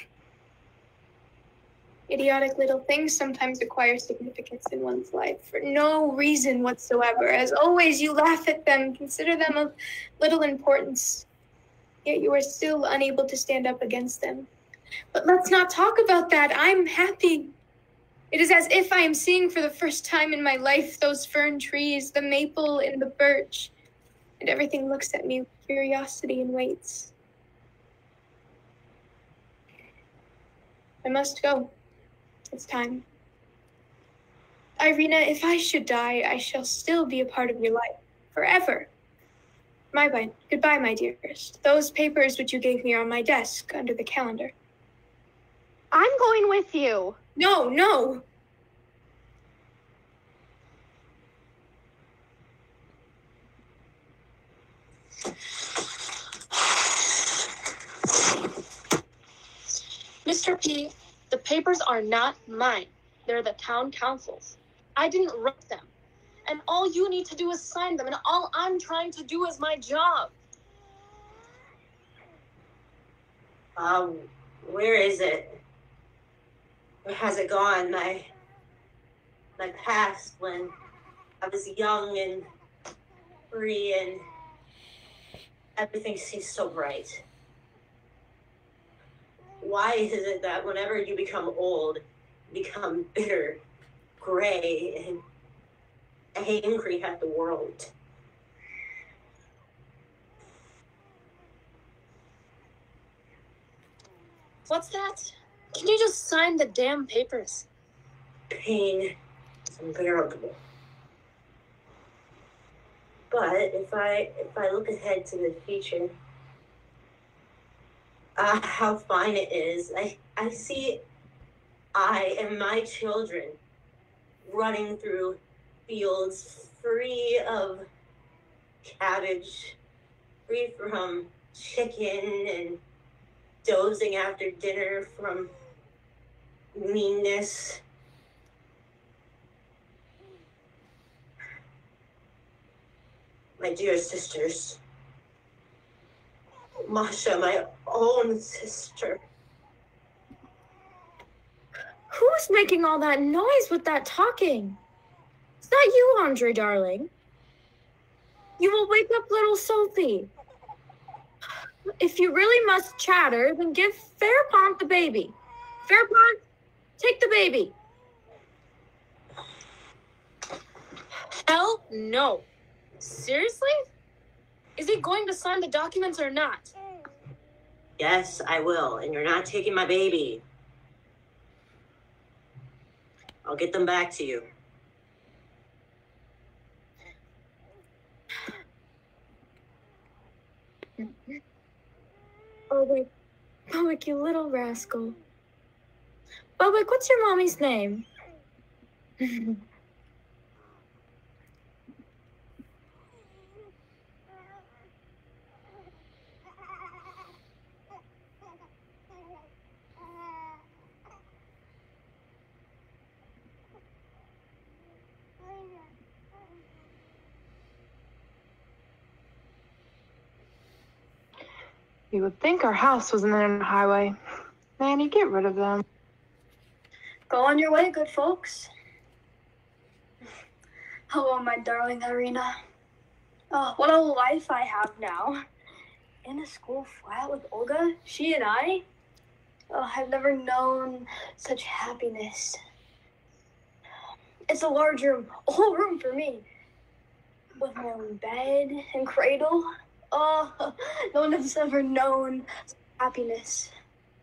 Speaker 5: Idiotic little things sometimes acquire significance in one's life for no reason whatsoever. As always, you laugh at them, consider them of little importance, yet you are still unable to stand up against them. But let's not talk about that. I'm happy. It is as if I am seeing for the first time in my life those fern trees, the maple and the birch, and everything looks at me with curiosity and waits. I must go. It's time. Irina, if I should die, I shall still be a part of your life, forever. Goodbye, my dearest. Those papers which you gave me are on my desk, under the calendar.
Speaker 4: I'm going with you.
Speaker 5: No.
Speaker 19: Mr. P, the papers are not mine. They're the town council's. I didn't write them. And all you need to do is sign them, and all I'm trying to do is my job.
Speaker 10: Where is it? Where has it gone? My past, when I was young and free and everything seems so bright. Why is it that whenever you become old, you become bitter, gray, and angry at the world?
Speaker 19: What's that? Can you just sign the damn papers?
Speaker 10: Pain is unbearable. But if I look ahead to the future, how fine it is. I see I and my children running through fields free of cabbage, free from chicken, and dozing after dinner from meanness. My dear sisters, Masha, my own sister.
Speaker 6: Who's making all that noise with that talking? Is that you, Andre, darling? You will wake up little Sophie. If you really must chatter, then give Fairpont the baby. Fairpont, take the baby.
Speaker 19: Hell no. Seriously? Is he going to sign the documents or not?
Speaker 10: Yes, I will, and you're not taking my baby. I'll get them back to you.
Speaker 6: Bowick, you little rascal. Bowick, what's your mommy's name?
Speaker 3: You would think our house was in the highway. Manny, get rid of them.
Speaker 8: Go on your way, good folks. Hello, my darling Irina. Oh, what a life I have now. In a school flat with Olga, she and I. Oh, I've never known such happiness. It's a large room, a whole room for me. With my own bed and cradle. Oh, no one has ever known happiness.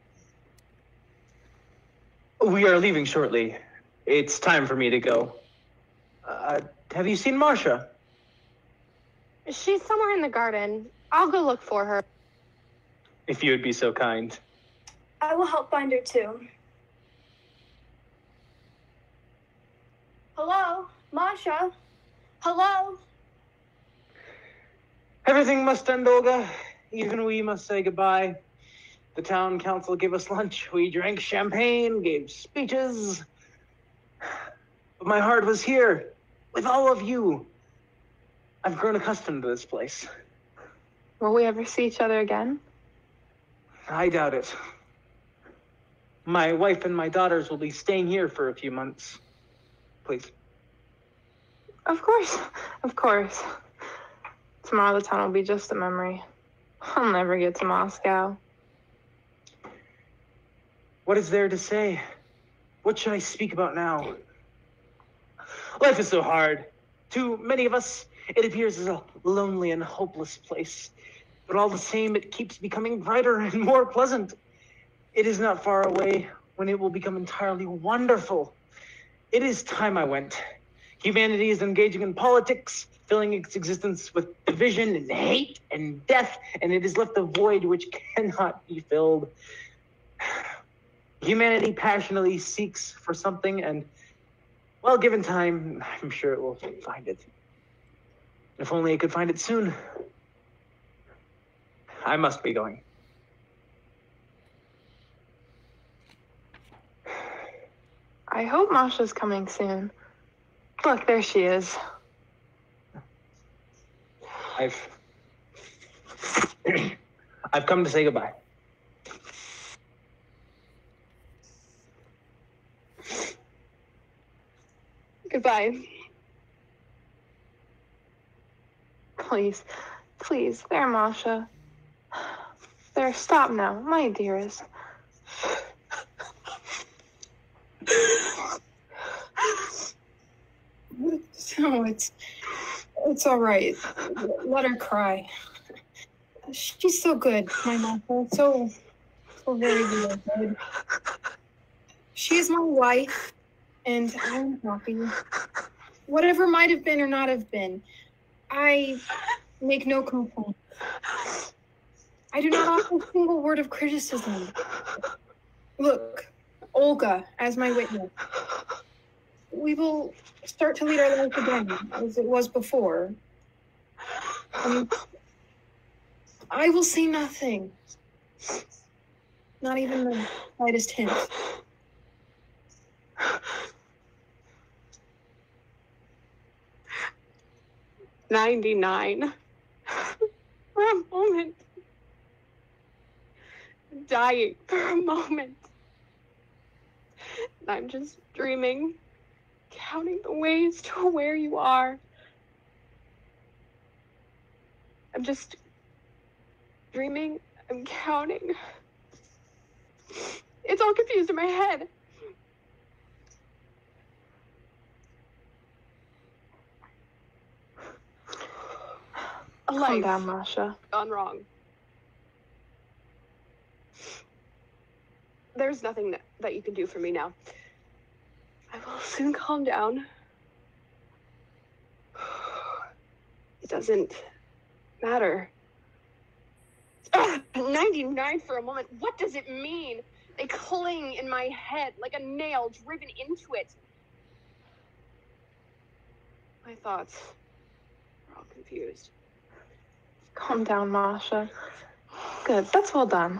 Speaker 9: We are leaving shortly. It's time for me to go. Have you seen Marcia?
Speaker 4: She's somewhere in the garden. I'll go look for her.
Speaker 9: If you would be so kind.
Speaker 8: I will help find her too. Hello, Masha. Hello.
Speaker 9: Everything must end, Olga. Even we must say goodbye. The town council gave us lunch. We drank champagne, gave speeches. But my heart was here, with all of you. I've grown accustomed to this place.
Speaker 3: Will we ever see each other again?
Speaker 9: I doubt it. My wife and my daughters will be staying here for a few months. Please.
Speaker 3: Of course, of course. Tomorrow the town will be just a memory. I'll never get to Moscow.
Speaker 9: What is there to say? What should I speak about now? Life is so hard. To many of us, it appears as a lonely and hopeless place. But all the same, it keeps becoming brighter and more pleasant. It is not far away when it will become entirely wonderful. It is time I went. Humanity is engaging in politics, filling its existence with division and hate and death, and it has left a void which cannot be filled. Humanity passionately seeks for something, and, well, given time, I'm sure it will find it. If only it could find it soon. I must be going.
Speaker 3: I hope Masha's coming soon. Look, there she is.
Speaker 9: I've come to say goodbye.
Speaker 3: Goodbye. Please, please, there, Masha. There, stop now, my dearest.
Speaker 11: No, it's all right. Let her cry. She's so good, my Masha. So very, very good. She's my wife, and I'm happy. Whatever might have been or not have been, I make no complaint. I do not offer a single word of criticism. Look, Olga, as my witness, we will start to lead our life again, as it was before. I will say nothing. Not even the slightest hint.
Speaker 7: $99 for a moment. Dying for a moment. And I'm just dreaming, counting the ways to where you are. I'm just dreaming, I'm counting. It's all confused in my head. A
Speaker 3: Calm
Speaker 7: life
Speaker 3: down, Masha.
Speaker 7: gone wrong. There's nothing that you can do for me now. I will soon calm down. It doesn't matter. 99 for a moment. What does it mean? They cling in my head like a nail driven into it. My thoughts are all confused.
Speaker 3: Calm down, Masha. Good, that's well done.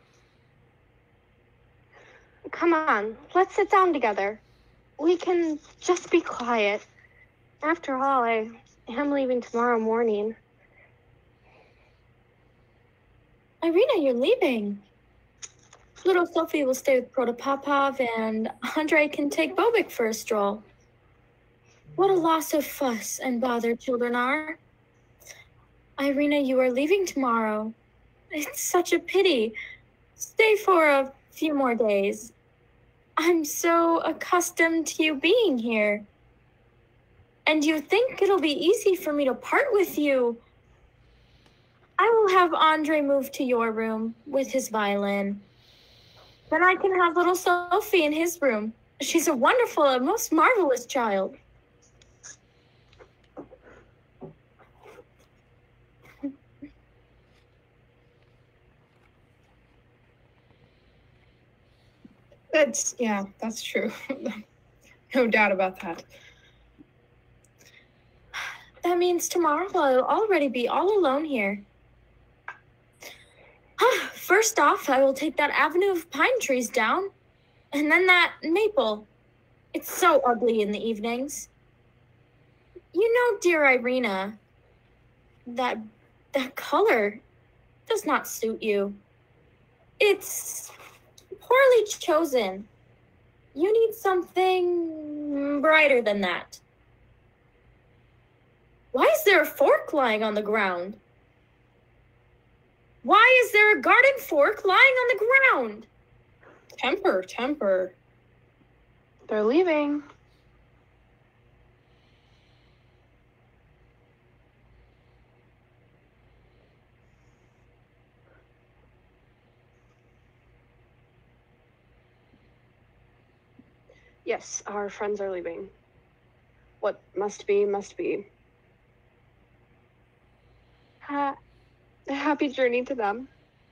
Speaker 4: Come on, let's sit down together. We can just be quiet. After all, I am leaving tomorrow morning.
Speaker 6: Irina, you're leaving. Little Sophie will stay with Protopopov, and Andrei can take Bobik for a stroll. What a loss of fuss and bother children are. Irina, you are leaving tomorrow. It's such a pity. Stay for a few more days. I'm so accustomed to you being here. And you think it'll be easy for me to part with you? I will have Andrei move to your room with his violin. Then I can have little Sophie in his room. She's a wonderful, a most marvelous child.
Speaker 11: That's true. No doubt about that.
Speaker 6: That means tomorrow I'll already be all alone here. First off, I will take that avenue of pine trees down, and then that maple. It's so ugly in the evenings. You know, dear Irina, that color does not suit you. It's poorly chosen. You need something brighter than that. Why is there a fork lying on the ground? Why is there a garden fork lying on the ground?
Speaker 11: Temper.
Speaker 3: They're leaving.
Speaker 7: Yes, our friends are leaving. What must be, must be. Happy journey to them.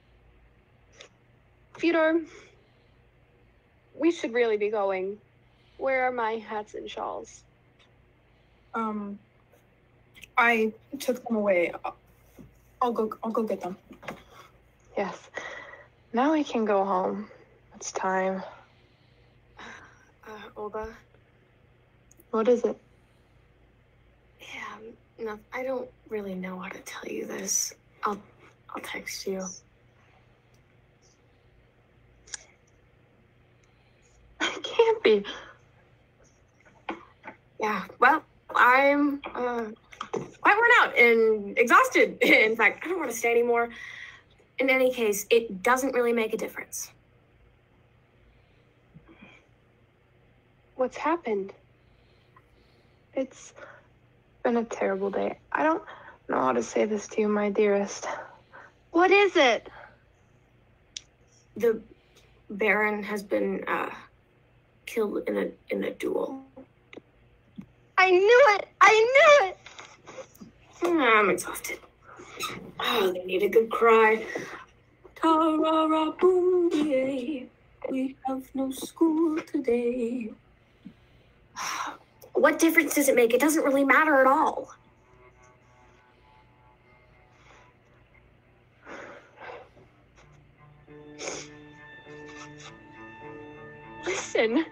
Speaker 7: Fyodor, we should really be going. Where are my hats and shawls?
Speaker 11: I took them away. I'll go get them.
Speaker 3: Yes. Now we can go home. It's time.
Speaker 14: Olga?
Speaker 3: What is it?
Speaker 14: Yeah, no, I don't really know how to tell you this. I'll text you.
Speaker 3: It can't be.
Speaker 14: Yeah, well, I'm quite worn out and exhausted. In fact, I don't want to stay anymore. In any case, it doesn't really make a difference.
Speaker 3: What's happened? It's been a terrible day. I don't know how to say this to you, my dearest.
Speaker 4: What is it?
Speaker 14: The Baron has been killed in a duel.
Speaker 4: I knew it!
Speaker 14: I'm exhausted. Oh, they need a good cry. Ta-ra-ra, boom, yay. We have no school today. What difference does it make? It doesn't really matter at all.
Speaker 7: Listen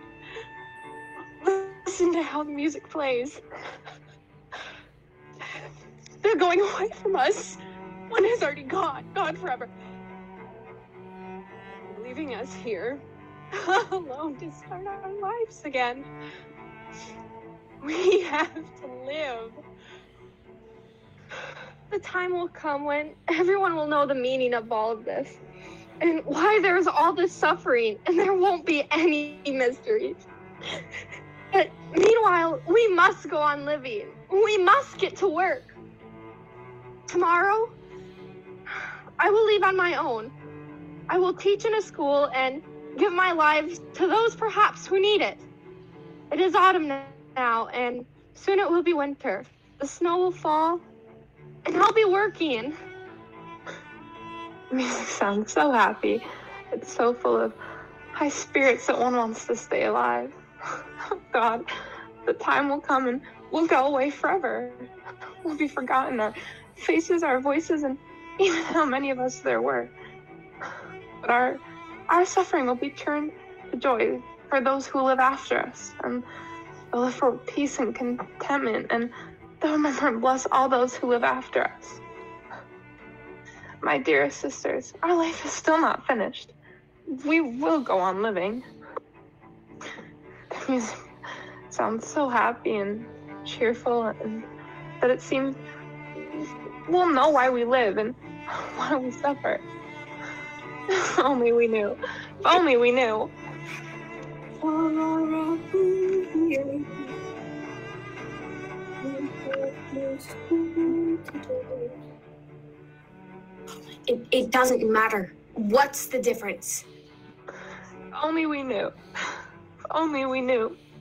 Speaker 7: to how the music plays. They're going away from us. One is already gone forever. Leaving us here, alone to start our lives again. We have to live.
Speaker 4: The time will come when everyone will know the meaning of all of this and why there's all this suffering, and there won't be any mysteries. But meanwhile, we must go on living. We must get to work. Tomorrow, I will leave on my own. I will teach in a school and give my life to those perhaps who need it. It is autumn now, and soon it will be winter. The snow will fall, and I'll be working.
Speaker 3: Music sounds so happy. It's so full of high spirits that one wants to stay alive. Oh God, the time will come and we'll go away forever. We'll be forgotten, our faces, our voices, and even how many of us there were. But our suffering will be turned to joy for those who live after us, and they'll live for peace and contentment, and they'll remember and bless all those who live after us. My dearest sisters, our life is still not finished. We will go on living. The music sounds so happy and cheerful, and that it seems we'll know why we live and why we suffer. If only we knew. If only we knew.
Speaker 14: It doesn't matter. What's the difference?
Speaker 3: If only we knew. If only we knew.